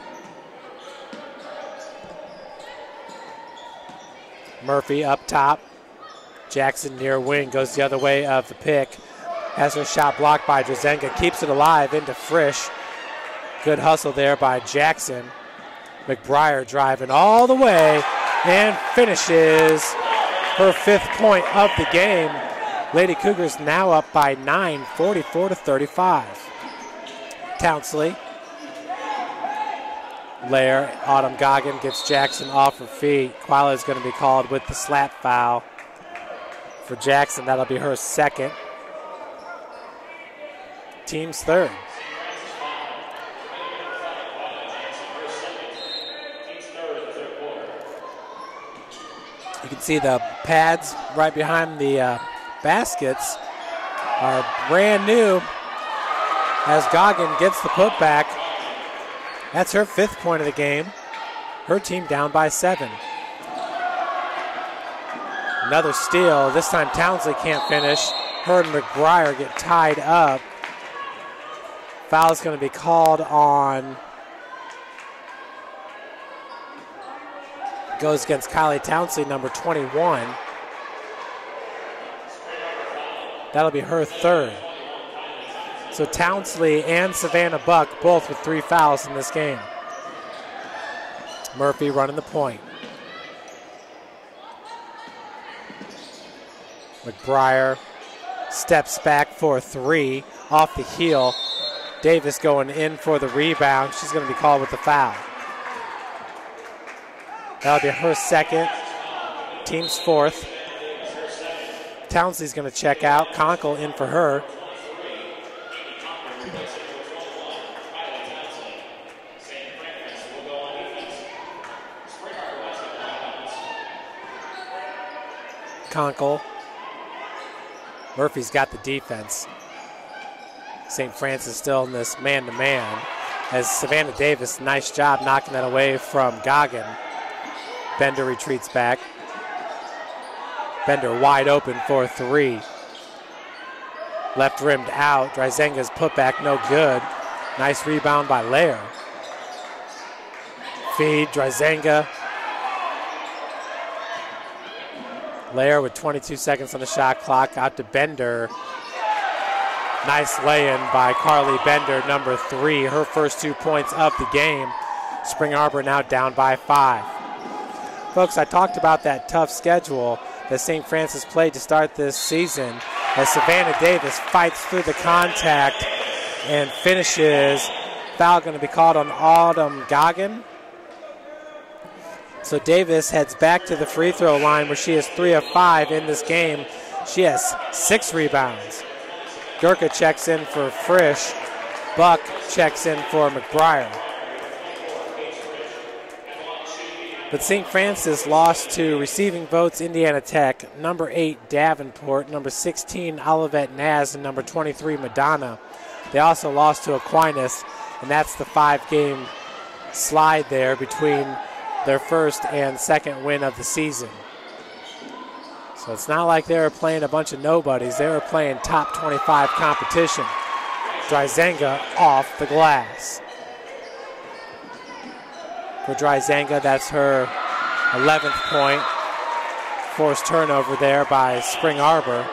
Murphy up top. Jackson near wing, goes the other way of the pick. Has her shot blocked by Drazenga, keeps it alive into Frisch. Good hustle there by Jackson. McBryar driving all the way and finishes her fifth point of the game. Lady Cougars now up by nine, forty-four to thirty-five. Townsley. Lair, Autumn Goggin gets Jackson off her feet. Quila is going to be called with the slap foul for Jackson. That'll be her second. Team's third. You can see the pads right behind the uh, baskets are brand new as Goggin gets the putback. That's her fifth point of the game. Her team down by seven. Another steal. This time Townsley can't finish. Her and McBryar get tied up. Foul is going to be called on. Goes against Kylie Townsley, number twenty-one. That'll be her third. So Townsley and Savannah Buck both with three fouls in this game. Murphy running the point. McBryar steps back for three off the heel. Davis going in for the rebound. She's going to be called with the foul. That'll be her second. Team's fourth. Townsley's going to check out. Conkle in for her. Conkle. Murphy's got the defense. Saint Francis still in this man-to-man. As Savannah Davis, nice job knocking that away from Goggin. Bender retreats back. Bender wide open for three. Left rimmed out. Dryzenga's putback no good. Nice rebound by Lair. Feed, Dryzenga. Lair with twenty-two seconds on the shot clock. Out to Bender. Nice lay-in by Carly Bender, number three. Her first two points of the game. Spring Arbor now down by five. Folks, I talked about that tough schedule that Saint Francis played to start this season as Savannah Davis fights through the contact and finishes. Foul going to be called on Autumn Goggin. So Davis heads back to the free throw line where she is three of five in this game. She has six rebounds. Gurka checks in for Frisch. Buck checks in for McBryar. But Saint Francis lost to receiving votes Indiana Tech, number eight Davenport, number sixteen Olivet Naz, and number twenty-three Madonna. They also lost to Aquinas, and that's the five-game slide there between their first and second win of the season. So it's not like they were playing a bunch of nobodies. They were playing top twenty-five competition. Dryzenga off the glass. For Dryzenga, that's her eleventh point. Forced turnover there by Spring Arbor.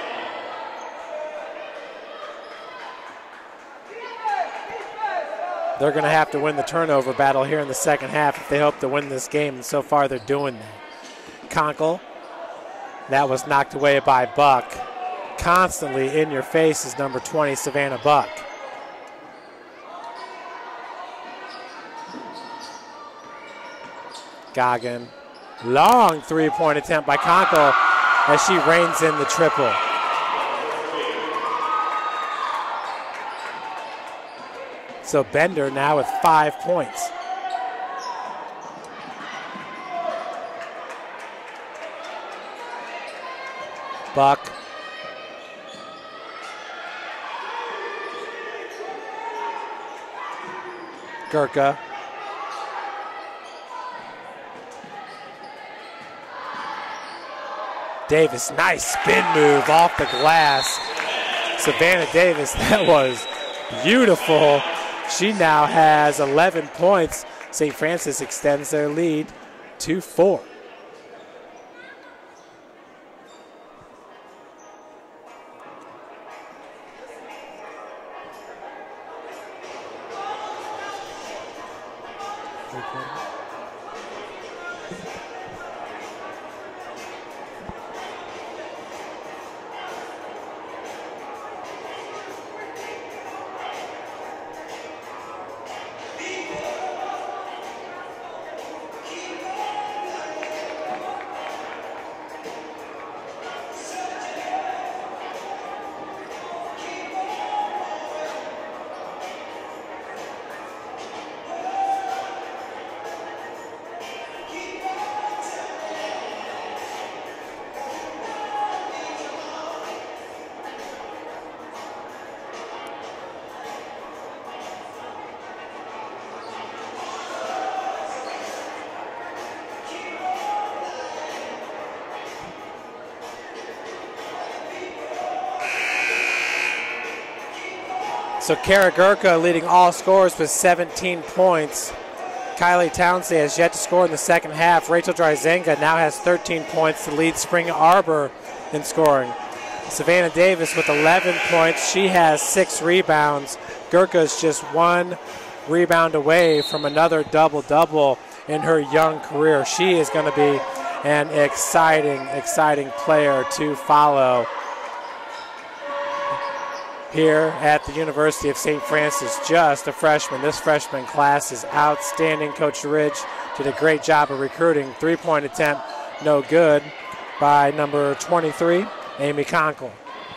They're going to have to win the turnover battle here in the second half if they hope to win this game, and so far they're doing that. Conkle, that was knocked away by Buck. Constantly in your face is number twenty, Savannah Buck. Goggin, long three-point attempt by Conkle as she reins in the triple. So Bender now with five points. Buck. Gurka. Davis, nice spin move off the glass. Savannah Davis, that was beautiful. She now has eleven points. Saint Francis extends their lead to four. So Kara Gurka leading all scorers with seventeen points. Kylie Townsley has yet to score in the second half. Rachel Dryzenga now has thirteen points to lead Spring Arbor in scoring. Savannah Davis with eleven points. She has six rebounds. Gurka's just one rebound away from another double-double in her young career. She is going to be an exciting, exciting player to follow here at the University of Saint Francis. Just a freshman. This freshman class is outstanding. Coach Ridge did a great job of recruiting. Three-point attempt, no good by number twenty-three, Amy Conkle.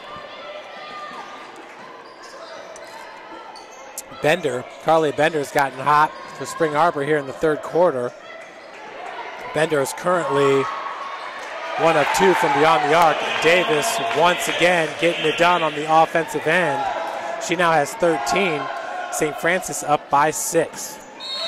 Bender, Carly Bender's gotten hot for Spring Arbor here in the third quarter. Bender is currently one of two from beyond the arc. Davis once again getting it done on the offensive end. She now has thirteen. Saint Francis up by six.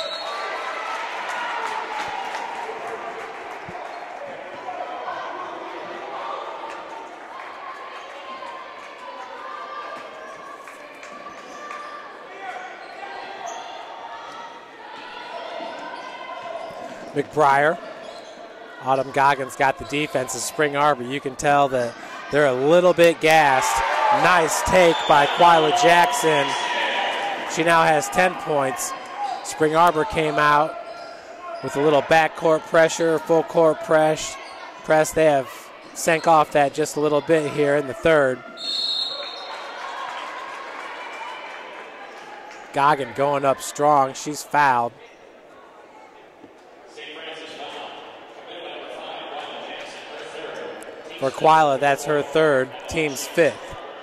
McBryar. Autumn Goggins got the defense of Spring Arbor. You can tell that they're a little bit gassed. Nice take by Quila Jackson. She now has ten points. Spring Arbor came out with a little backcourt pressure, full court press. press. They have sank off that just a little bit here in the third. Goggin going up strong. She's fouled. For Quila, that's her third, team's fifth.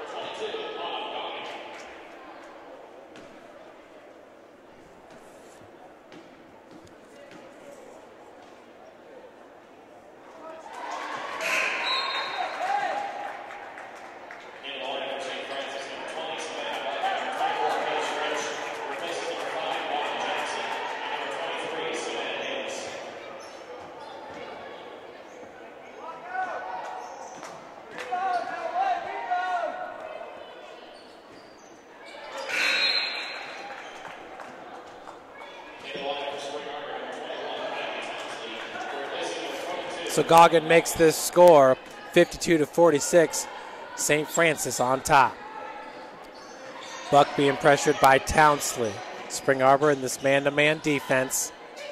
So Goggin makes this score fifty-two to forty-six. Saint Francis on top. Buck being pressured by Townsley. Spring Arbor in this man-to-man defense.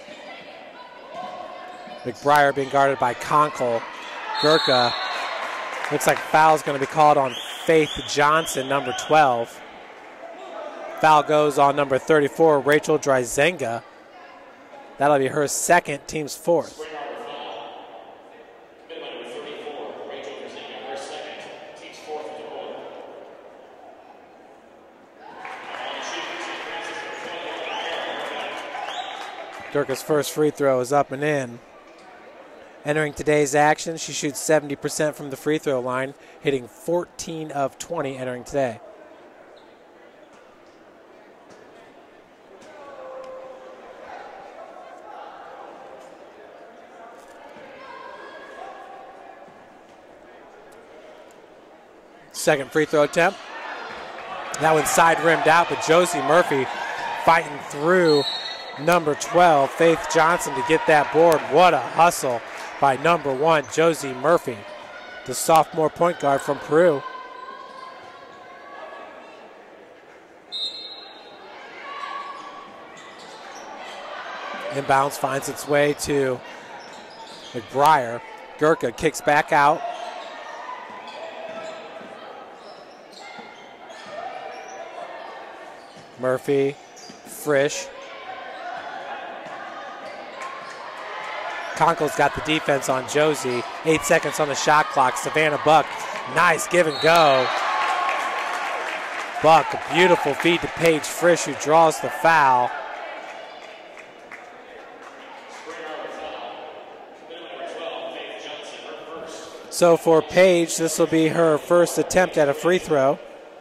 McBryar being guarded by Conkle. Gurka. Looks like foul's going to be called on Faith Johnson, number twelve. Foul goes on number thirty-four, Rachel Dryzenga. That'll be her second, team's fourth. Gurka's first free throw is up and in. Entering today's action, she shoots seventy percent from the free throw line, hitting fourteen of twenty entering today. Second free throw attempt. That one side rimmed out, but Josie Murphy fighting through number twelve, Faith Johnson, to get that board. What a hustle by number one, Josie Murphy, the sophomore point guard from Peru. Inbounds finds its way to McBryar. Gurka kicks back out. Murphy, Frisch. Conkle's got the defense on Josie. Eight seconds on the shot clock. Savannah Buck, nice give and go. Buck, a beautiful feed to Paige Frisch, who draws the foul. So for Paige, this will be her first attempt at a free throw.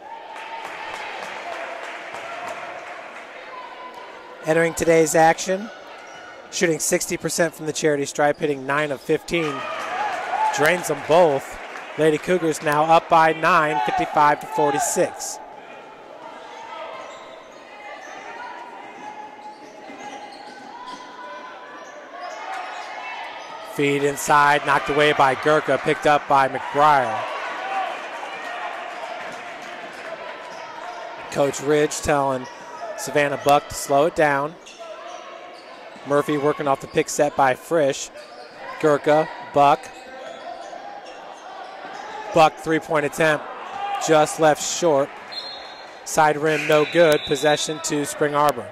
Entering today's action, shooting sixty percent from the charity stripe, hitting nine of fifteen. Drains them both. Lady Cougars now up by nine, fifty-five to forty-six. Feed inside, knocked away by Gurka, picked up by McBryar. Coach Ridge telling Savannah Buck to slow it down. Murphy working off the pick set by Frisch. Gurka, Buck. Buck three-point attempt, just left short. Side rim no good, possession to Spring Arbor.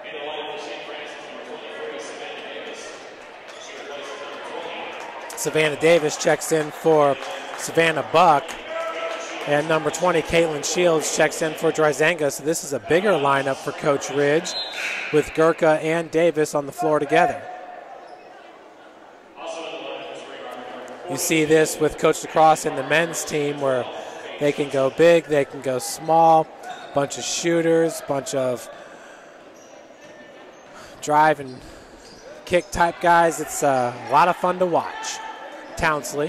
Savannah Davis checks in for Savannah Buck. And number twenty, Caitlin Shields, checks in for Dryzenga. So this is a bigger lineup for Coach Ridge, with Gurka and Davis on the floor together. You see this with Coach Lacrosse and the men's team, where they can go big, they can go small, bunch of shooters, bunch of drive and kick type guys. It's uh, a lot of fun to watch. Townsley.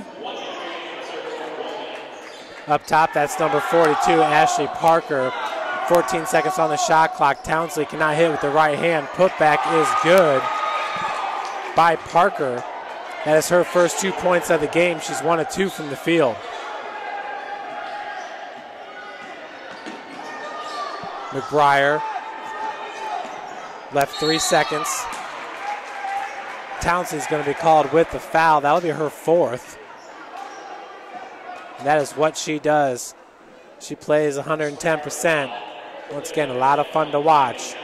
Up top, that's number forty-two, Ashley Parker. fourteen seconds on the shot clock. Townsley cannot hit with the right hand. Putback is good by Parker. That is her first two points of the game. She's one of two from the field. McBryar, left three seconds. Townsley's going to be called with the foul. That'll be her fourth. And that is what she does. She plays one hundred ten percent. Once again, a lot of fun to watch.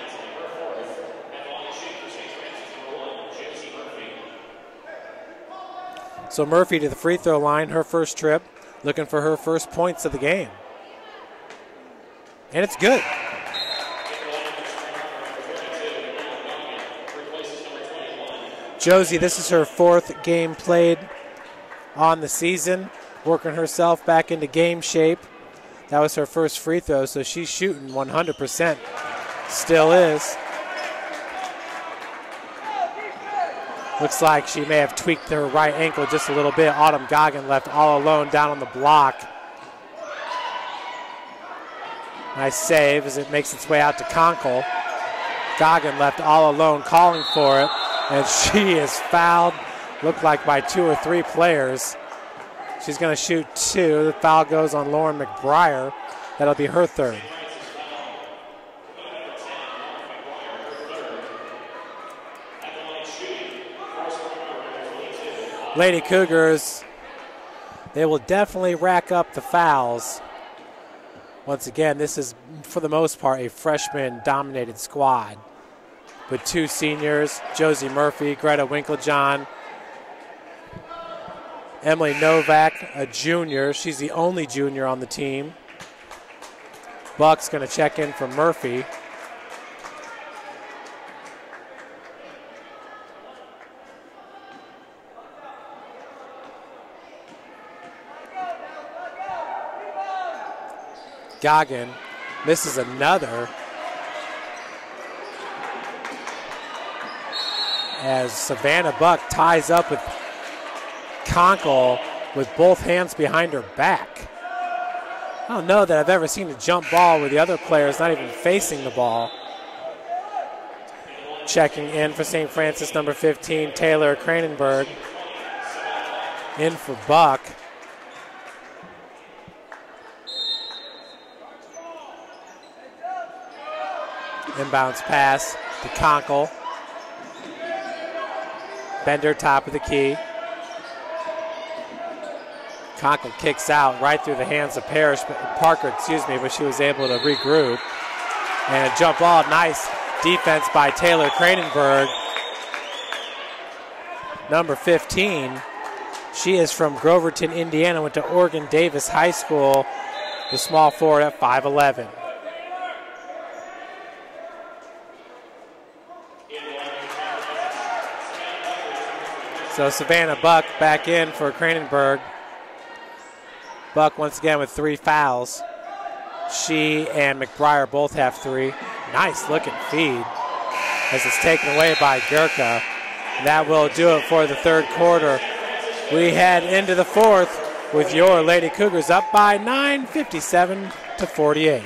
So Murphy to the free throw line, her first trip, looking for her first points of the game. And it's good. Josie, this is her fourth game played on the season, working herself back into game shape. That was her first free throw, so she's shooting one hundred percent. Still is. Looks like she may have tweaked her right ankle just a little bit. Autumn Goggin left all alone down on the block. Nice save as it makes its way out to Conkle. Goggin left all alone, calling for it, and she is fouled, looked like by two or three players. She's going to shoot two. The foul goes on Lauren McBryar. That'll be her third. Lady Cougars, they will definitely rack up the fouls. Once again, this is, for the most part, a freshman-dominated squad with two seniors, Josie Murphy, Greta Winklejohn, Emily Novak, a junior. She's the only junior on the team. Buck's going to check in for Murphy. Goggin misses another as Savannah Buck ties up with Conkle with both hands behind her back. I don't know that I've ever seen a jump ball where the other player is not even facing the ball. Checking in for Saint Francis, number fifteen, Taylor Kranenberg. In for Buck. Inbounds pass to Conkle. Bender, top of the key. Conkle kicks out right through the hands of Parrish, Parker, excuse me, but she was able to regroup. And a jump ball, nice defense by Taylor Kranenberg. Number fifteen. She is from Groverton, Indiana, went to Oregon Davis High School. The small forward at five eleven. So Savannah Buck back in for Kranenberg. Buck once again with three fouls. She and McBryar both have three. Nice looking feed as it's taken away by Gurka. That will do it for the third quarter. We head into the fourth with your Lady Cougars up by nine, fifty-seven to forty-eight.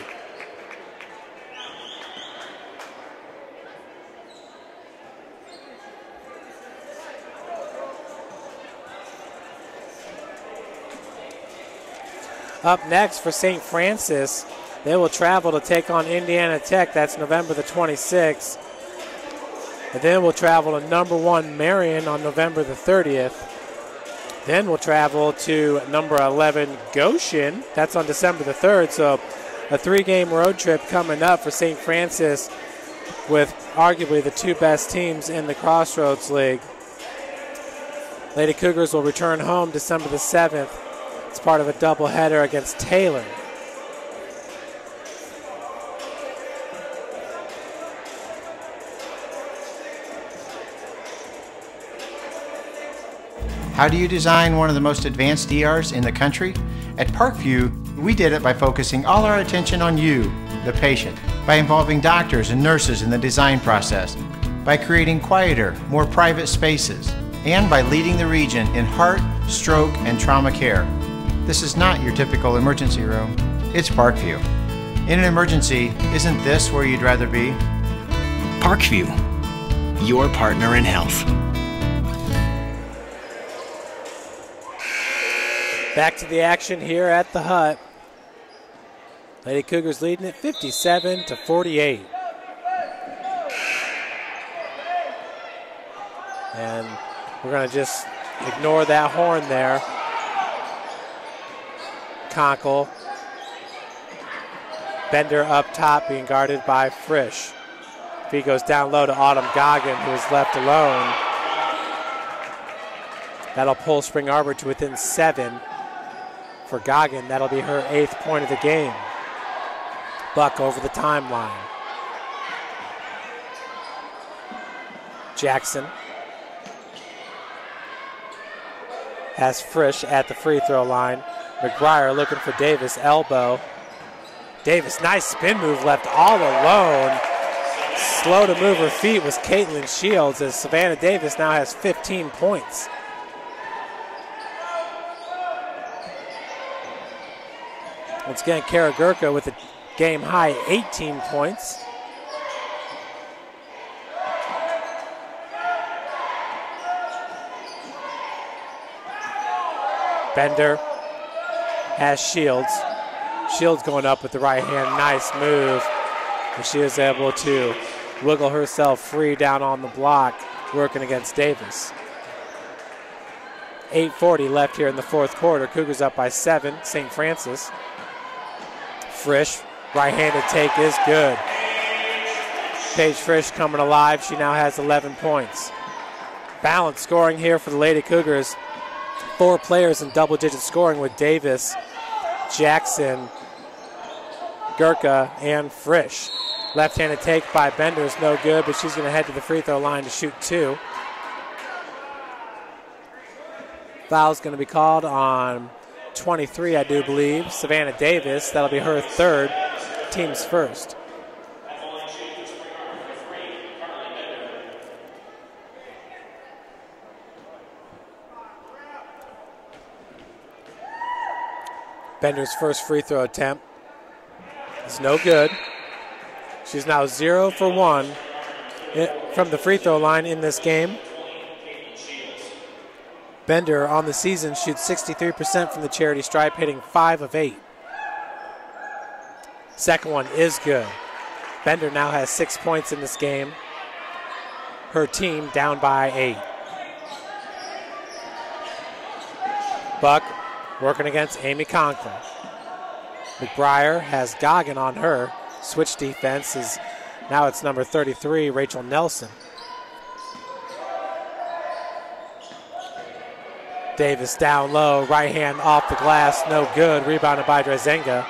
Up next for Saint Francis, they will travel to take on Indiana Tech. That's November the twenty-sixth. And then we'll travel to number one Marion on November the thirtieth. Then we'll travel to number eleven Goshen. That's on December the third. So a three-game road trip coming up for Saint Francis with arguably the two best teams in the Crossroads League. Lady Cougars will return home December the seventh. It's part of a doubleheader against Taylor. How do you design one of the most advanced D Rs in the country? At Parkview, we did it by focusing all our attention on you, the patient, by involving doctors and nurses in the design process, by creating quieter, more private spaces, and by leading the region in heart, stroke, and trauma care. This is not your typical emergency room. It's Parkview. In an emergency, isn't this where you'd rather be? Parkview, your partner in health. Back to the action here at the Hut. Lady Cougars leading it fifty-seven to forty-eight. And we're going to just ignore that horn there. Conkle. Bender up top being guarded by Frisch. Feed goes down low to Autumn Goggin, who is left alone. That'll pull Spring Arbor to within seven. For Goggin, that'll be her eighth point of the game. Buck over the timeline. Jackson has Frisch at the free throw line. McBryar looking for Davis, elbow. Davis, nice spin move, left all alone. Slow to move her feet was Caitlin Shields as Savannah Davis now has fifteen points. Once again, Kara Gurka with a game high eighteen points. Bender has Shields. Shields going up with the right hand. Nice move. And she is able to wiggle herself free down on the block, working against Davis. eight forty left here in the fourth quarter. Cougars up by seven. Saint Francis. Frisch, right-handed take is good. Paige Frisch coming alive. She now has eleven points. Balanced scoring here for the Lady Cougars. Four players in double-digit scoring with Davis, Jackson, Gurka, and Frisch. Left-handed take by Bender is no good, but she's going to head to the free throw line to shoot two. Foul's going to be called on twenty-three, I do believe. Savannah Davis, that'll be her third, team's first. Bender's first free throw attempt is no good. She's now zero for one from the free throw line in this game. Bender on the season shoots sixty-three percent from the charity stripe, hitting five of eight. Second one is good. Bender now has six points in this game. Her team down by eight. Buck working against Amy Conkle. McBryar has Goggin on her. Switch defense is now it's number thirty-three, Rachel Nelson. Davis down low, right hand off the glass, no good. Rebounded by Drazenga.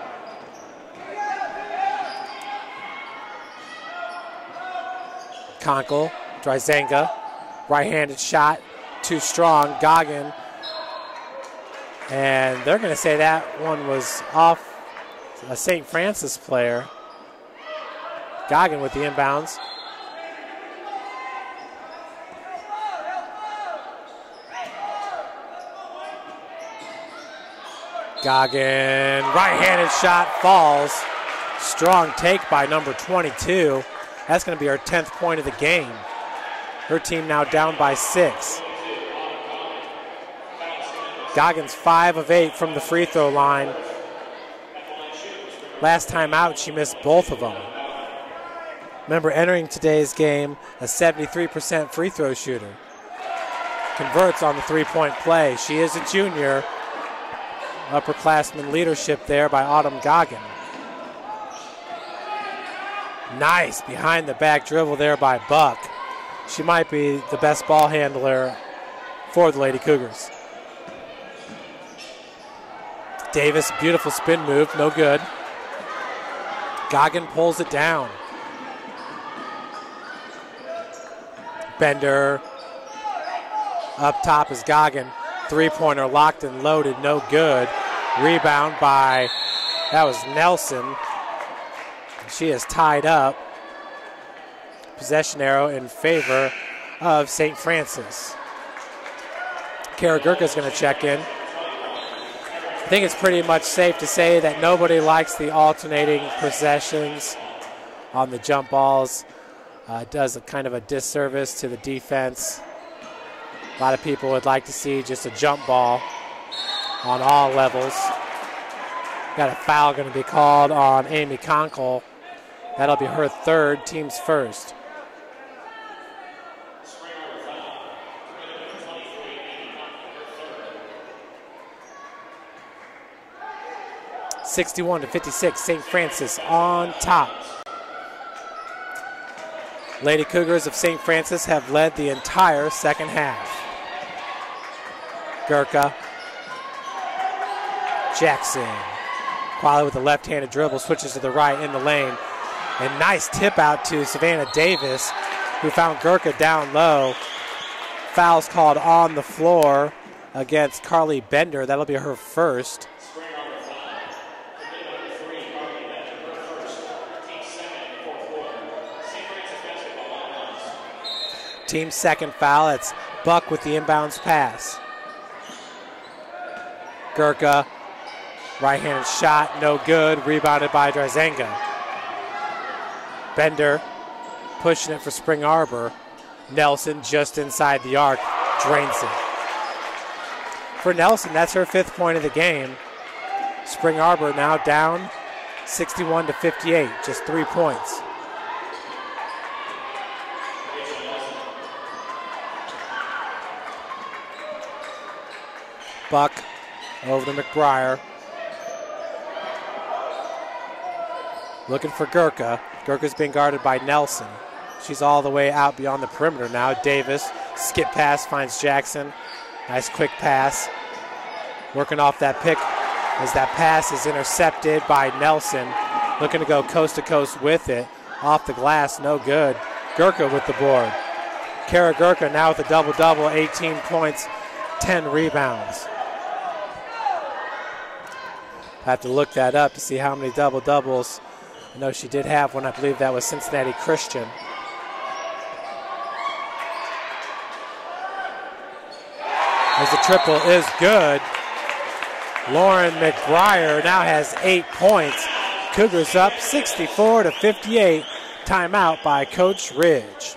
Conkle, Drazenga, right-handed shot, too strong. Goggin. And they're going to say that one was off a Saint Francis player. Goggin with the inbounds. Goggin, right-handed shot, falls. Strong take by number twenty-two. That's going to be her tenth point of the game. Her team now down by six. Goggins five of eight from the free throw line. Last time out, she missed both of them. Remember, entering today's game, a seventy-three percent free throw shooter. Converts on the three-point play. She is a junior. Upperclassman leadership there by Autumn Goggin. Nice behind the back dribble there by Buck. She might be the best ball handler for the Lady Cougars. Davis, beautiful spin move, no good. Goggin pulls it down. Bender. Up top is Goggin. Three-pointer locked and loaded, no good. Rebound by, that was Nelson. She is tied up. Possession arrow in favor of Saint Francis. Kara Gurka is going to check in. I think it's pretty much safe to say that nobody likes the alternating possessions on the jump balls. Uh, it does a kind of a disservice to the defense. A lot of people would like to see just a jump ball on all levels. Got a foul going to be called on Amy Conkle. That'll be her third, team's first. sixty-one to fifty-six, Saint Francis on top. Lady Cougars of Saint Francis have led the entire second half. Gurka. Jackson. Quali with the left-handed dribble, switches to the right in the lane. And nice tip out to Savannah Davis, who found Gurka down low. Fouls called on the floor against Carly Bender. That'll be her first. Team's second foul. It's Buck with the inbounds pass. Gurka, right-handed shot, no good. Rebounded by Drazenga. Bender pushing it for Spring Arbor. Nelson just inside the arc, drains it. For Nelson, that's her fifth point of the game. Spring Arbor now down sixty-one to fifty-eight, just three points. Buck over to McBryar. Looking for Gurka. Gurka's being guarded by Nelson. She's all the way out beyond the perimeter now. Davis, skip pass, finds Jackson. Nice quick pass. Working off that pick as that pass is intercepted by Nelson. Looking to go coast to coast with it. Off the glass, no good. Gurka with the board. Kara Gurka now with a double-double, eighteen points, ten rebounds. I have to look that up to see how many double-doubles. I know she did have one. I believe that was Cincinnati Christian. As the triple is good. Lauren McBryar now has eight points. Cougars up sixty-four to fifty-eight. Timeout by Coach Ridge.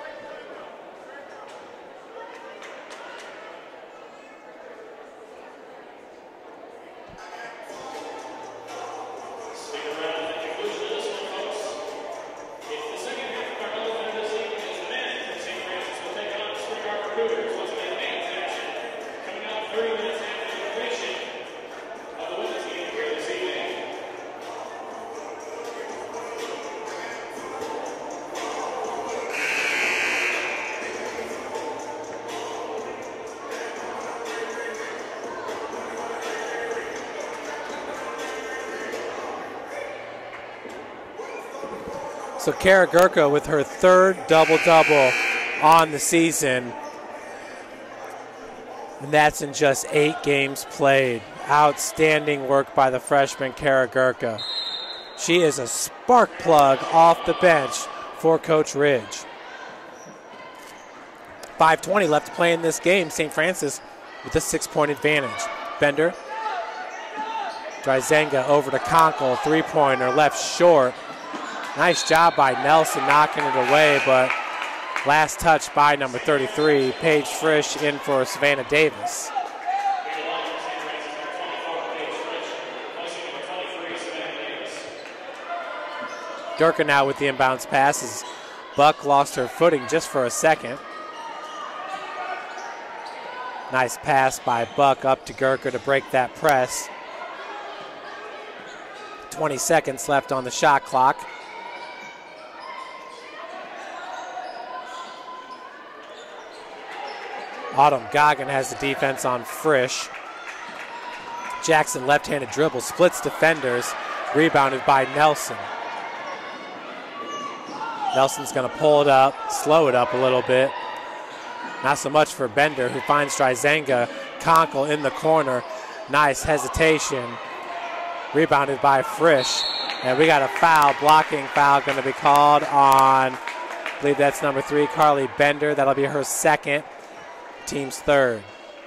So Kara Gurka with her third double-double on the season. And that's in just eight games played. Outstanding work by the freshman Kara Gurka. She is a spark plug off the bench for Coach Ridge. five twenty left to play in this game. Saint Francis with a six-point advantage. Bender. Dryzenga over to Conkle. Three-pointer left short. Nice job by Nelson knocking it away, but last touch by number thirty-three, Paige Frisch, in for Savannah Davis. Gurka now with the inbounds passes. Buck lost her footing just for a second. Nice pass by Buck up to Gurka to break that press. twenty seconds left on the shot clock. Autumn Goggin has the defense on Frisch. Jackson left-handed dribble, splits defenders, rebounded by Nelson. Nelson's gonna pull it up, slow it up a little bit. Not so much for Bender, who finds Dryzenga. Conkle in the corner, nice hesitation. Rebounded by Frisch. And we got a foul, blocking foul gonna be called on, I believe that's number three, Carly Bender. That'll be her second. Team's third.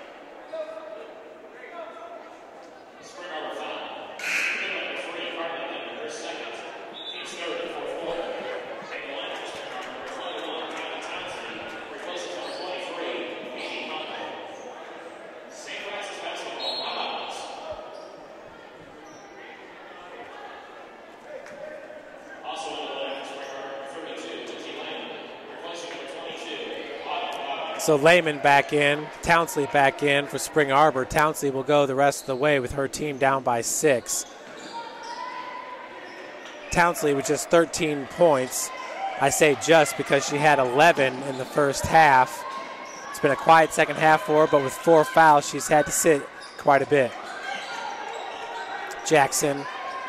So Lehman back in, Townsley back in for Spring Arbor. Townsley will go the rest of the way with her team down by six. Townsley with just thirteen points. I say just because she had eleven in the first half. It's been a quiet second half for her, but with four fouls, she's had to sit quite a bit. Jackson,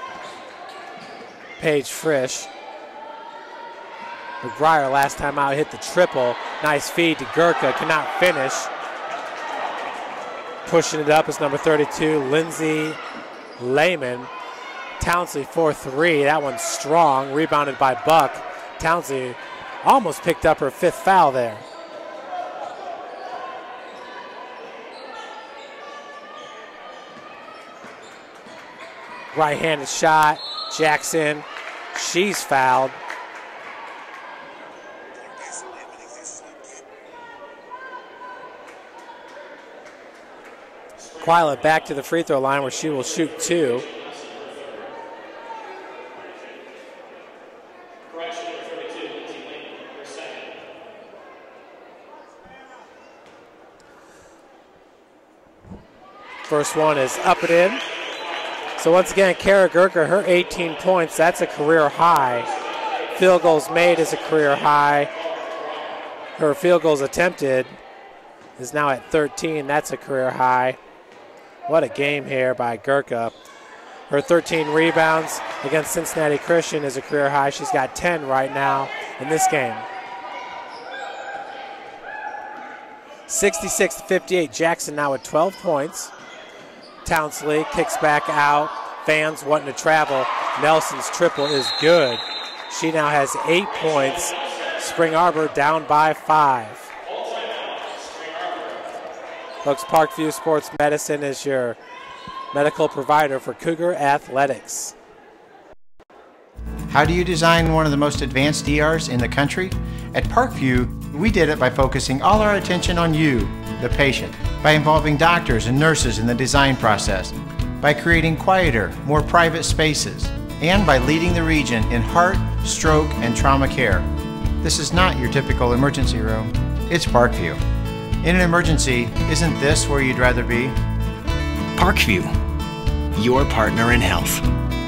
Paige Frisch. McBryar last time out hit the triple. Nice feed to Gurka, cannot finish. Pushing it up is number thirty-two, Lindsay Lehman. Townsley four three, that one's strong. Rebounded by Buck. Townsley almost picked up her fifth foul there. Right-handed shot, Jackson, she's fouled. Quila back to the free throw line where she will shoot two. First one is up and in. So once again, Kara Gurka, her eighteen points, that's a career high. Field goals made is a career high. Her field goals attempted is now at thirteen, that's a career high. What a game here by Gurka. Her thirteen rebounds against Cincinnati Christian is a career high. She's got ten right now in this game. sixty-six to fifty-eight, Jackson now with twelve points. Townsley kicks back out fans wanting to travel. Nelson's triple is good. She now has eight points. Spring Arbor down by five. Folks, Parkview Sports Medicine is your medical provider for Cougar Athletics. How do you design one of the most advanced D Rs in the country? At Parkview, we did it by focusing all our attention on you, the patient, by involving doctors and nurses in the design process, by creating quieter, more private spaces, and by leading the region in heart, stroke, and trauma care. This is not your typical emergency room. It's Parkview. In an emergency, isn't this where you'd rather be? Parkview, your partner in health.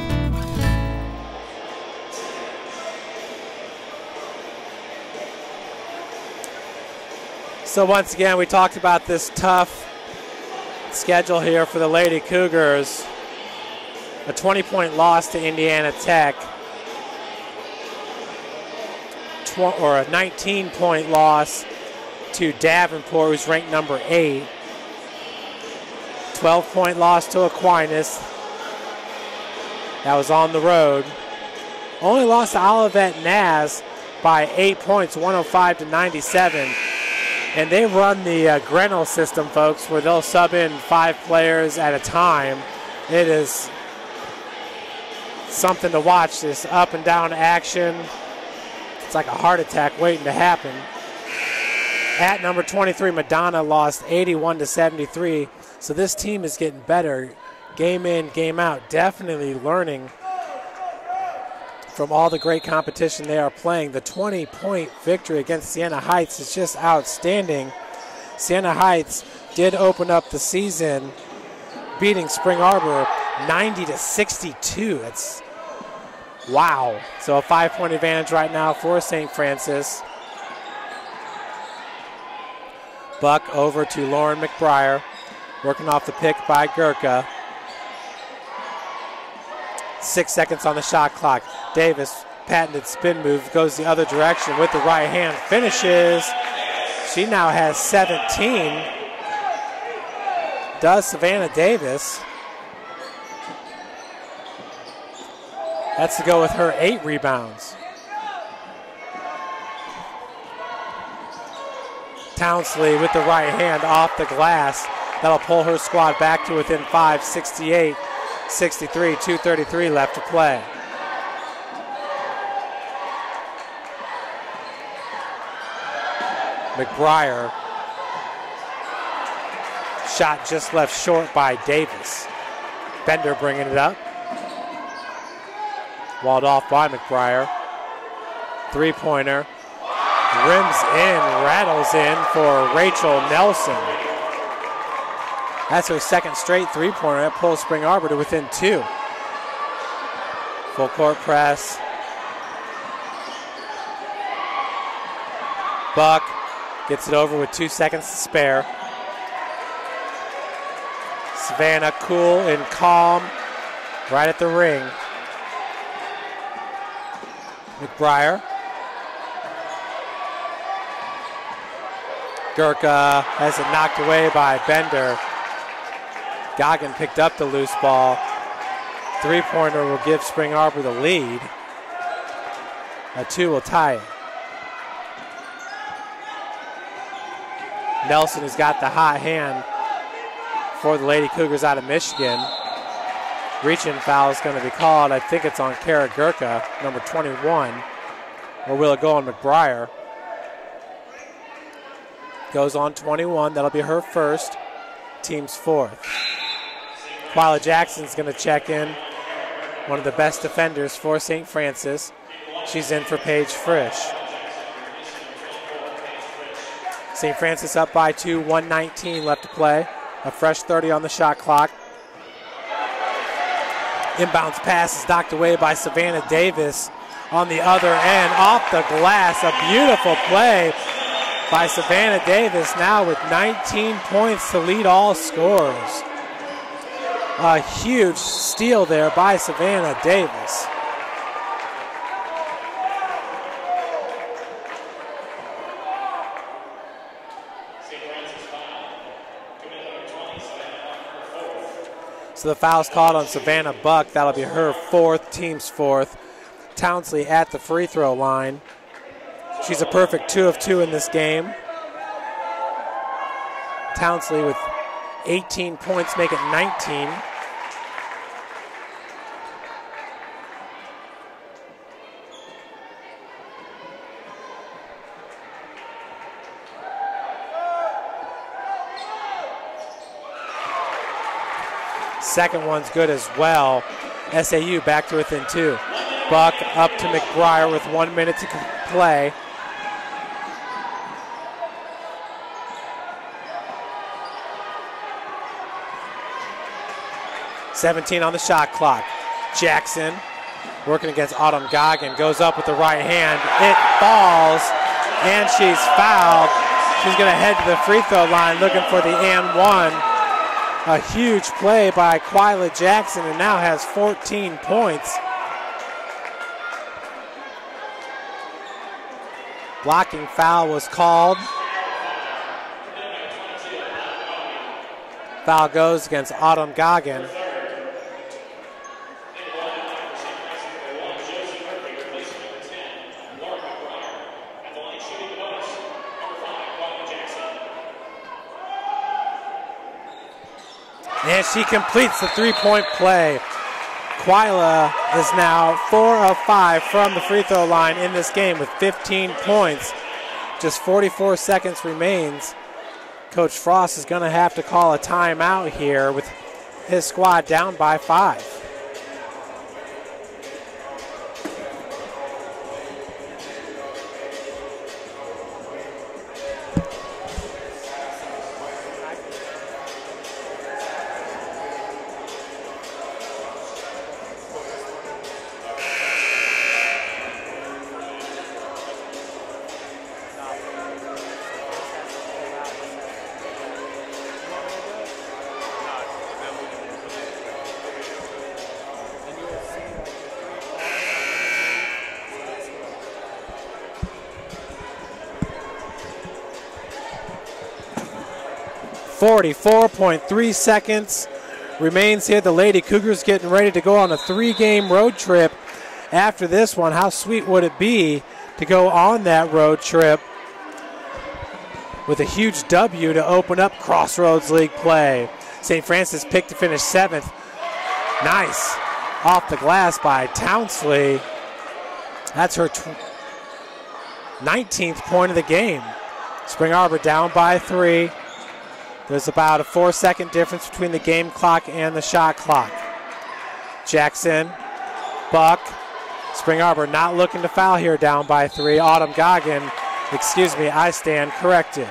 So once again, we talked about this tough schedule here for the Lady Cougars. A twenty-point loss to Indiana Tech, Tw- or a nineteen-point loss to Davenport, who's ranked number eight. twelve-point loss to Aquinas. That was on the road. Only lost to Olivet Naz by eight points, one oh five to ninety-seven. And they run the uh, Grinnell system, folks, where they'll sub in five players at a time. It is something to watch, this up and down action. It's like a heart attack waiting to happen. At number twenty-three, Madonna lost eighty-one to seventy-three. So this team is getting better game in, game out. Definitely learning from all the great competition they are playing. The twenty-point victory against Siena Heights is just outstanding. Siena Heights did open up the season beating Spring Arbor ninety to sixty-two. That's wow. So a five-point advantage right now for Saint Francis. Buck over to Lauren McBryar, working off the pick by Gurka. Six seconds on the shot clock. Davis, patented spin move, goes the other direction with the right hand, finishes. She now has seventeen. Does Savannah Davis. That's to go with her eight rebounds. Townsley with the right hand off the glass. That'll pull her squad back to within five, sixty-eight sixty-three, two thirty-three left to play. McBryar. Shot just left short by Davis. Bender bringing it up. Walled off by McBryar. Three-pointer. Rims in, rattles in for Rachel Nelson. That's her second straight three-pointer. That pulls Spring Arbor to within two. Full court press. Buck gets it over with two seconds to spare. Savannah cool and calm right at the ring. McBryar. Gurka has it knocked away by Bender. Goggin picked up the loose ball. Three-pointer will give Spring Arbor the lead. A two will tie it. Nelson has got the hot hand for the Lady Cougars out of Michigan. Reaching foul is going to be called. I think it's on Kara Gurka, number twenty-one. Or will it go on McBryar? Goes on twenty-one. That'll be her first. Team's fourth. Quila Jackson's going to check in. One of the best defenders for Saint Francis. She's in for Paige Frisch. Saint Francis up by two, one nineteen left to play. A fresh thirty on the shot clock. Inbounds pass is knocked away by Savannah Davis on the other end. Off the glass, a beautiful play by Savannah Davis, now with nineteen points to lead all scorers. A huge steal there by Savannah Davis. So the foul's called on Savannah Buck. That'll be her fourth, team's fourth. Townsley at the free throw line. She's a perfect two of two in this game. Townsley with eighteen points, make it nineteen. Second one's good as well. S A U back to within two. Buck up to McBryar with one minute to play. seventeen on the shot clock. Jackson working against Autumn Goggin. Goes up with the right hand. It falls, and she's fouled. She's going to head to the free throw line looking for the and one. A huge play by Quila Jackson, and now has fourteen points. Blocking foul was called. Foul goes against Autumn Goggin. And she completes the three-point play. Quila is now four of five from the free throw line in this game with fifteen points. Just forty-four seconds remains. Coach Frost is going to have to call a timeout here with his squad down by five. forty-four point three seconds remains here. The Lady Cougars getting ready to go on a three-game road trip after this one. How sweet would it be to go on that road trip with a huge W to open up Crossroads League play? Saint Francis picked to finish seventh. Nice. Off the glass by Townsley. That's her nineteenth point of the game. Spring Arbor down by three. There's about a four-second difference between the game clock and the shot clock. Jackson, Buck, Spring Arbor not looking to foul here, down by three. Autumn Goggin, excuse me, I stand corrected.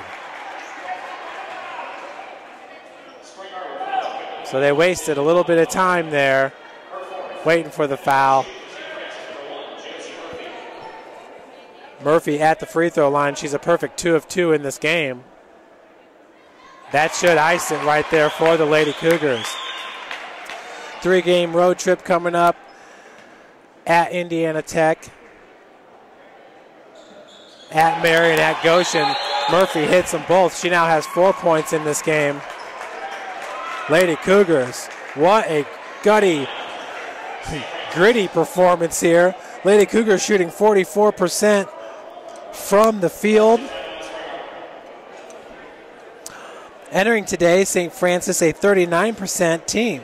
So they wasted a little bit of time there waiting for the foul. Murphy at the free throw line. She's a perfect two of two in this game. That should ice it right there for the Lady Cougars. Three-game road trip coming up at Indiana Tech, at Marion, at Goshen. Murphy hits them both. She now has four points in this game. Lady Cougars, what a gutty, gritty performance here. Lady Cougars shooting forty-four percent from the field. Entering today, Saint Francis, a thirty-nine percent team.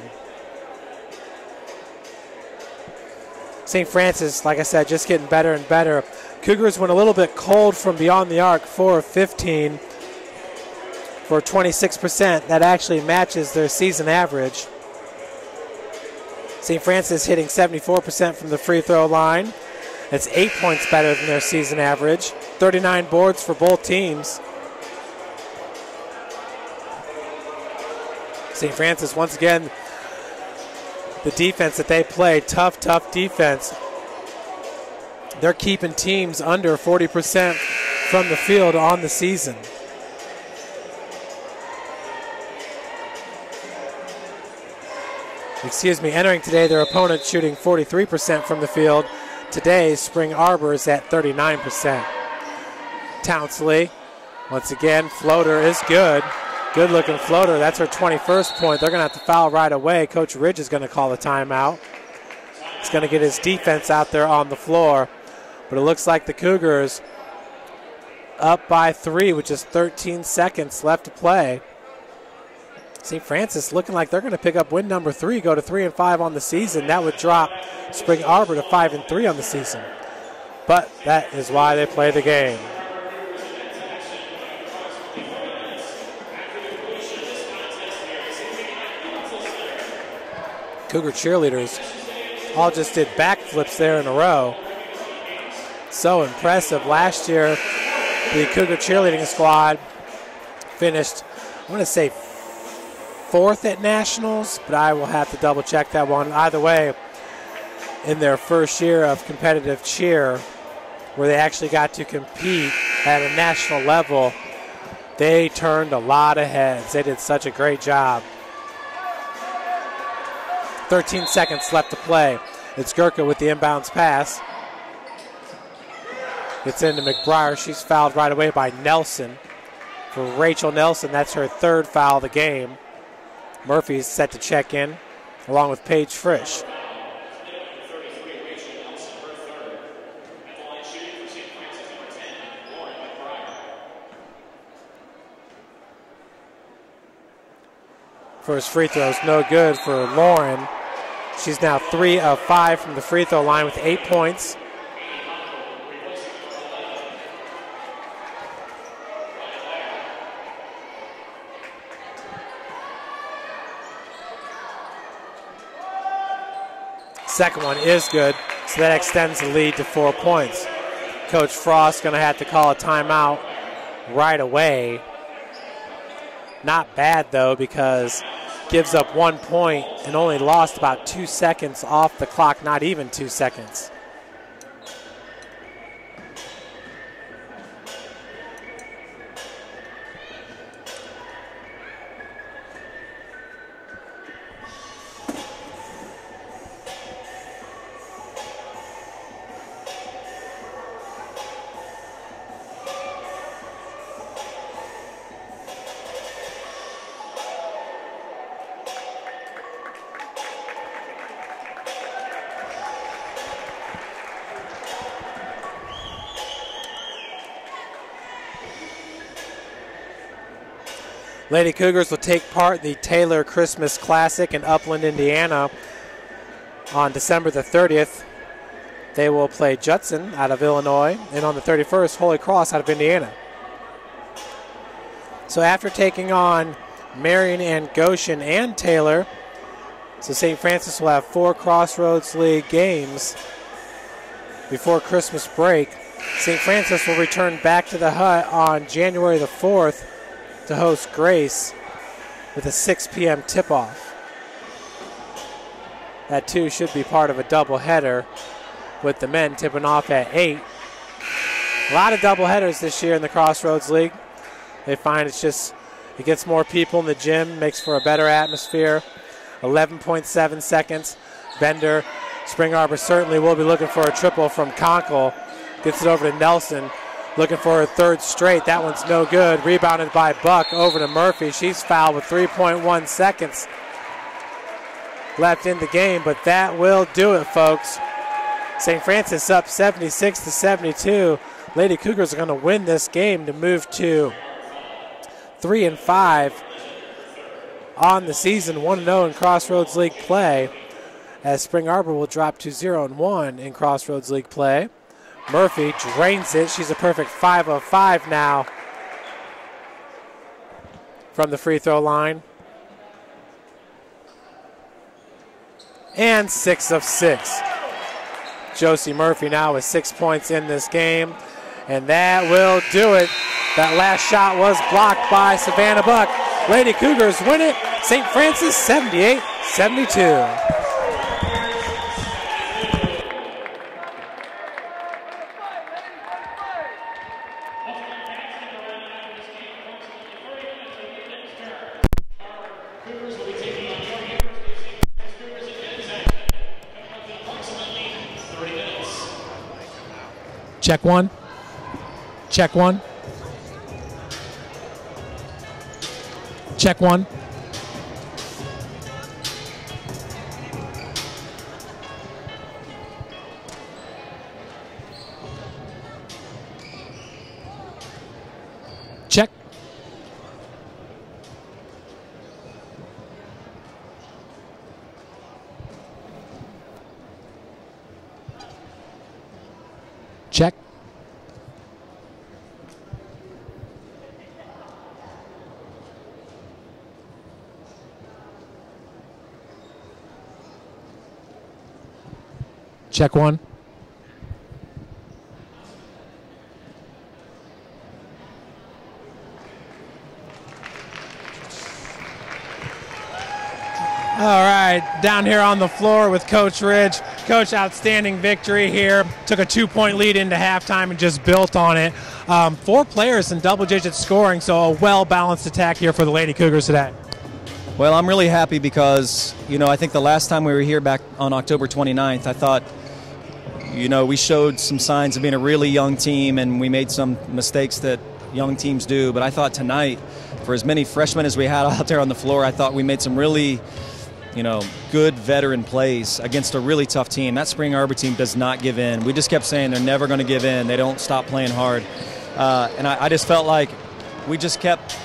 Saint Francis, like I said, just getting better and better. Cougars went a little bit cold from beyond the arc, four of fifteen for twenty-six percent. That actually matches their season average. Saint Francis hitting seventy-four percent from the free throw line. That's eight points better than their season average. thirty-nine boards for both teams. Saint Francis, once again, the defense that they play, tough, tough defense. They're keeping teams under forty percent from the field on the season. Excuse me, entering today, their opponent shooting forty-three percent from the field. Today, Spring Arbor is at thirty-nine percent. Townsley, once again, floater is good. Good looking floater. That's her twenty-first point. They're going to have to foul right away. Coach Ridge is going to call a timeout. He's going to get his defense out there on the floor. But it looks like the Cougars up by three with just thirteen seconds left to play. Saint Francis looking like they're going to pick up win number three, go to three and five on the season. That would drop Spring Arbor to five and three on the season. But that is why they play the game. Cougar cheerleaders all just did backflips there in a row. So impressive. Last year, the Cougar cheerleading squad finished, I want to say, fourth at Nationals, but I will have to double check that one. Either way, in their first year of competitive cheer, where they actually got to compete at a national level, they turned a lot of heads. They did such a great job. thirteen seconds left to play. It's Gurka with the inbounds pass. It's into McBryar. She's fouled right away by Nelson. For Rachel Nelson, that's her third foul of the game. Murphy's set to check in, along with Paige Frisch. First free throw is no good for Lauren. She's now three of five from the free throw line with eight points. Second one is good, so that extends the lead to four points. Coach Frost going to have to call a timeout right away. Not bad, though, because gives up one point and only lost about two seconds off the clock, not even two seconds. Lady Cougars will take part in the Taylor Christmas Classic in Upland, Indiana on December the thirtieth. They will play Judson out of Illinois, and on the thirty-first, Holy Cross out of Indiana. So after taking on Marion and Goshen and Taylor, so Saint Francis will have four Crossroads League games before Christmas break. Saint Francis will return back to the hut on January the fourth to host Grace with a six p m tip-off. That too should be part of a doubleheader with the men tipping off at eight. A lot of doubleheaders this year in the Crossroads League. They find it's just, it gets more people in the gym, makes for a better atmosphere. eleven point seven seconds. Bender, Spring Arbor certainly will be looking for a triple from Conkle. Gets it over to Nelson. Looking for her third straight. That one's no good. Rebounded by Buck over to Murphy. She's fouled with three point one seconds left in the game, but that will do it, folks. Saint Francis up seventy-six to seventy-two. Lady Cougars are going to win this game to move to three and five on the season, one and oh in Crossroads League play, as Spring Arbor will drop to zero and one in Crossroads League play. Murphy drains it. She's a perfect five of five now from the free throw line. And six of six. Josie Murphy now with six points in this game. And that will do it. That last shot was blocked by Savannah Buck. Lady Cougars win it. Saint Francis seventy-eight seventy-two. Check one. Check one. Check one. Check. Check. Check one. All right, down here on the floor with Coach Ridge. Coach, outstanding victory here. Took a two-point lead into halftime and just built on it. Um, four players in double-digit scoring, so a well-balanced attack here for the Lady Cougars today. Well, I'm really happy because, you know, I think the last time we were here back on October twenty-ninth, I thought, you know, we showed some signs of being a really young team and we made some mistakes that young teams do. But I thought tonight, for as many freshmen as we had out there on the floor, I thought we made some really, you know, good veteran plays against a really tough team. That Spring Arbor team does not give in. We just kept saying they're never going to give in. They don't stop playing hard. Uh, and I, I just felt like we just kept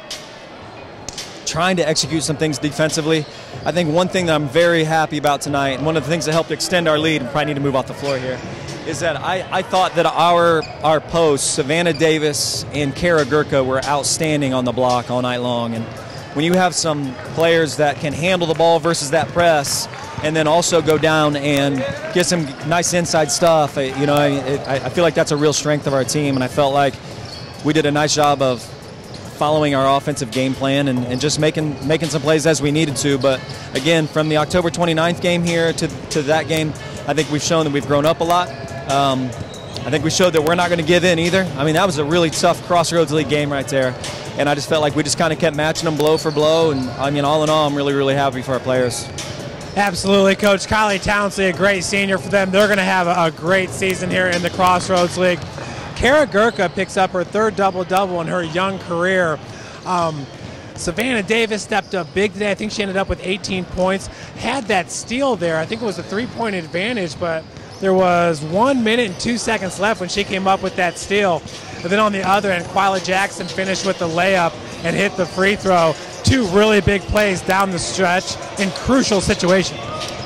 trying to execute some things defensively. I think one thing that I'm very happy about tonight, and one of the things that helped extend our lead, and probably need to move off the floor here, is that I, I thought that our our posts, Savannah Davis and Kara Gurka, were outstanding on the block all night long. And when you have some players that can handle the ball versus that press, and then also go down and get some nice inside stuff, you know, it, I, I feel like that's a real strength of our team. And I felt like we did a nice job of following our offensive game plan and, and just making making some plays as we needed to. But again, from the October twenty-ninth game here to, to that game, I think we've shown that we've grown up a lot. Um, I think we showed that we're not going to give in either. I mean, that was a really tough Crossroads League game right there. And I just felt like we just kind of kept matching them blow for blow. And I mean, all in all, I'm really, really happy for our players. Absolutely, Coach. Kylie Townsley, a great senior for them. They're going to have a, a great season here in the Crossroads League. Kara Gurka picks up her third double-double in her young career. Um, Savannah Davis stepped up big today. I think she ended up with eighteen points. Had that steal there. I think it was a three-point advantage, but there was one minute and two seconds left when she came up with that steal. And then on the other end, Quila Jackson finished with the layup and hit the free throw. Two really big plays down the stretch in crucial situations.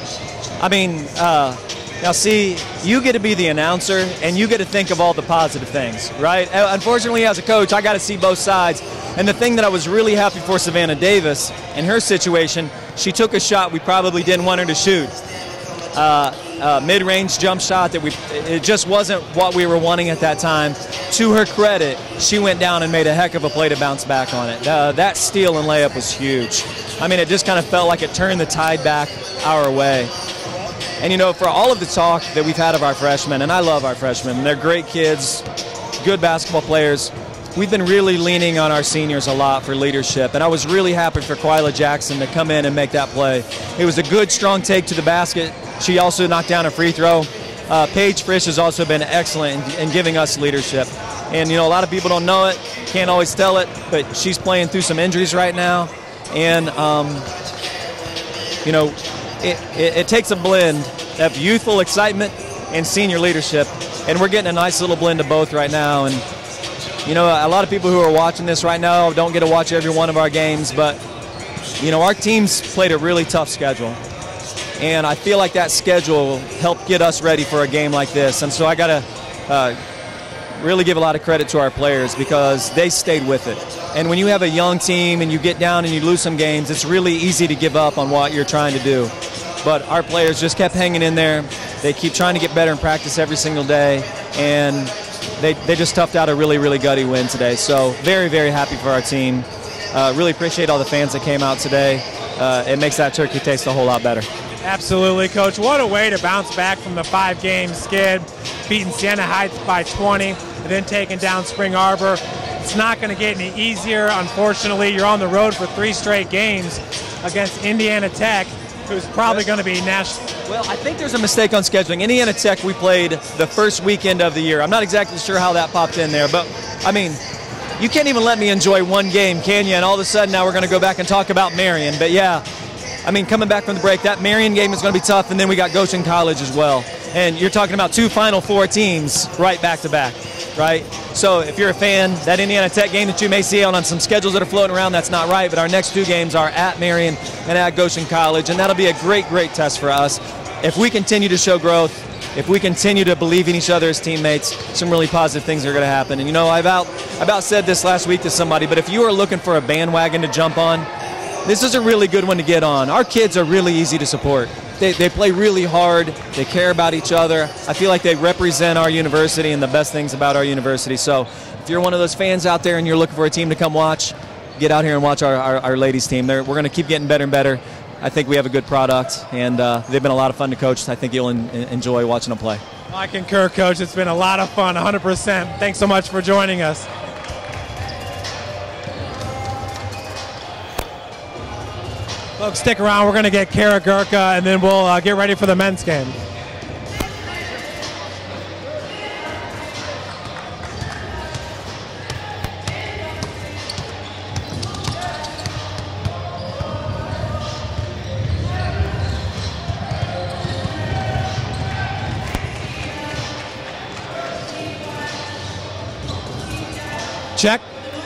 I mean, uh, now see, you get to be the announcer and you get to think of all the positive things, right? Unfortunately, as a coach, I got to see both sides. And the thing that I was really happy for Savannah Davis, in her situation, she took a shot we probably didn't want her to shoot. Uh, uh, mid-range jump shot that we, it just wasn't what we were wanting at that time. To her credit, she went down and made a heck of a play to bounce back on it. Uh, that steal and layup was huge. I mean, it just kind of felt like it turned the tide back our way. And, you know, for all of the talk that we've had of our freshmen, and I love our freshmen, they're great kids, good basketball players, we've been really leaning on our seniors a lot for leadership. And I was really happy for Quila Jackson to come in and make that play. It was a good, strong take to the basket. She also knocked down a free throw. Uh, Paige Frisch has also been excellent in, in giving us leadership. And, you know, a lot of people don't know it, can't always tell it, but she's playing through some injuries right now. And, um, you know, It, it, it takes a blend of youthful excitement and senior leadership, and we're getting a nice little blend of both right now. And you know, a lot of people who are watching this right now don't get to watch every one of our games, but you know, our team's played a really tough schedule, and I feel like that schedule helped get us ready for a game like this. And so I got to uh, really give a lot of credit to our players because they stayed with it. And when you have a young team and you get down and you lose some games, it's really easy to give up on what you're trying to do. But our players just kept hanging in there. They keep trying to get better in practice every single day. And they, they just toughed out a really, really gutty win today. So very, very happy for our team. Uh, really appreciate all the fans that came out today. Uh, it makes that turkey taste a whole lot better. Absolutely, Coach. What a way to bounce back from the five-game skid, beating Siena Heights by twenty, and then taking down Spring Arbor. It's not going to get any easier, unfortunately. You're on the road for three straight games against Indiana Tech, who's probably going to be national. Well, I think there's a mistake on scheduling. Indiana Tech, we played the first weekend of the year. I'm not exactly sure how that popped in there, but, I mean, you can't even let me enjoy one game, can you? And all of a sudden now we're going to go back and talk about Marion. But yeah, I mean, coming back from the break, that Marion game is going to be tough, and then we got Goshen College as well. And you're talking about two Final Four teams right back to back, right? So if you're a fan, that Indiana Tech game that you may see on, on some schedules that are floating around, that's not right. But our next two games are at Marion and at Goshen College, and that'll be a great, great test for us. If we continue to show growth, if we continue to believe in each other as teammates, some really positive things are going to happen. And, you know, I about, I about said this last week to somebody, but if you are looking for a bandwagon to jump on, this is a really good one to get on. Our kids are really easy to support. They, they play really hard. They care about each other. I feel like they represent our university and the best things about our university. So if you're one of those fans out there and you're looking for a team to come watch, get out here and watch our, our, our ladies team. They're, we're going to keep getting better and better. I think we have a good product, and uh, they've been a lot of fun to coach. I think you'll en enjoy watching them play. I concur, Coach. It's been a lot of fun, one hundred percent. Thanks so much for joining us. Folks, stick around. We're going to get Clara Gurka, and then we'll uh, get ready for the men's game. Check.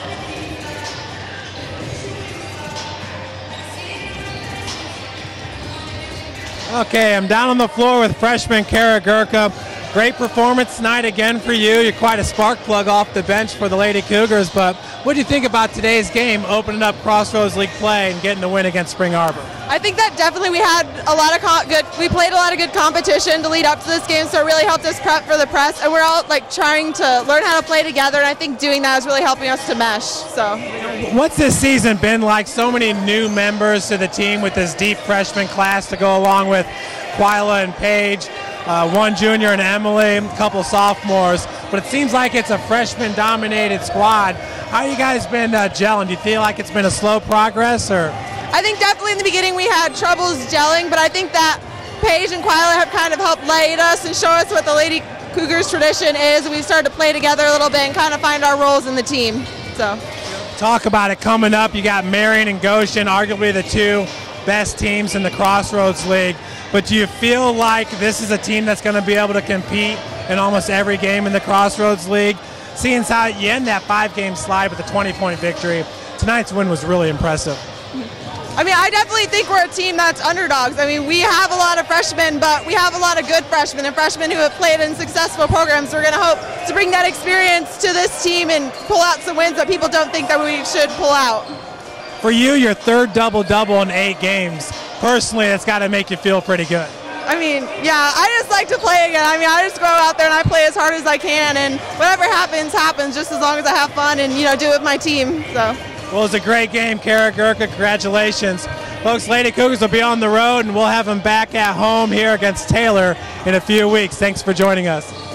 Okay, I'm down on the floor with freshman Clara Gurka. Great performance tonight again for you. You're quite a spark plug off the bench for the Lady Cougars, but what do you think about today's game, opening up Crossroads League play and getting the win against Spring Arbor? I think that definitely we had a lot of good, we played a lot of good competition to lead up to this game, so it really helped us prep for the press, and we're all like trying to learn how to play together, and I think doing that is really helping us to mesh. So, what's this season been like? So many new members to the team with this deep freshman class to go along with Quila and Paige, uh, one junior and Emily, a couple sophomores, but it seems like it's a freshman-dominated squad. How you guys been uh, gelling? Do you feel like it's been a slow progress, or? I think definitely in the beginning we had troubles gelling, but I think that Paige and Quila have kind of helped lead us and show us what the Lady Cougars tradition is. We started to play together a little bit and kind of find our roles in the team. So, talk about it coming up. You got Marion and Goshen, arguably the two best teams in the Crossroads League. But do you feel like this is a team that's going to be able to compete in almost every game in the Crossroads League? Seeing how you end that five-game slide with a twenty-point victory, tonight's win was really impressive. I mean, I definitely think we're a team that's underdogs. I mean, we have a lot of freshmen, but we have a lot of good freshmen and freshmen who have played in successful programs. We're going to hope to bring that experience to this team and pull out some wins that people don't think that we should pull out. For you, your third double-double in eight games. Personally, that's got to make you feel pretty good. I mean, yeah, I just like to play again. I mean, I just go out there and I play as hard as I can, and whatever happens, happens, just as long as I have fun and, you know, do it with my team. So. Well, it was a great game, Clara Gurka. Congratulations. Folks, Lady Cougars will be on the road, and we'll have them back at home here against Taylor in a few weeks. Thanks for joining us.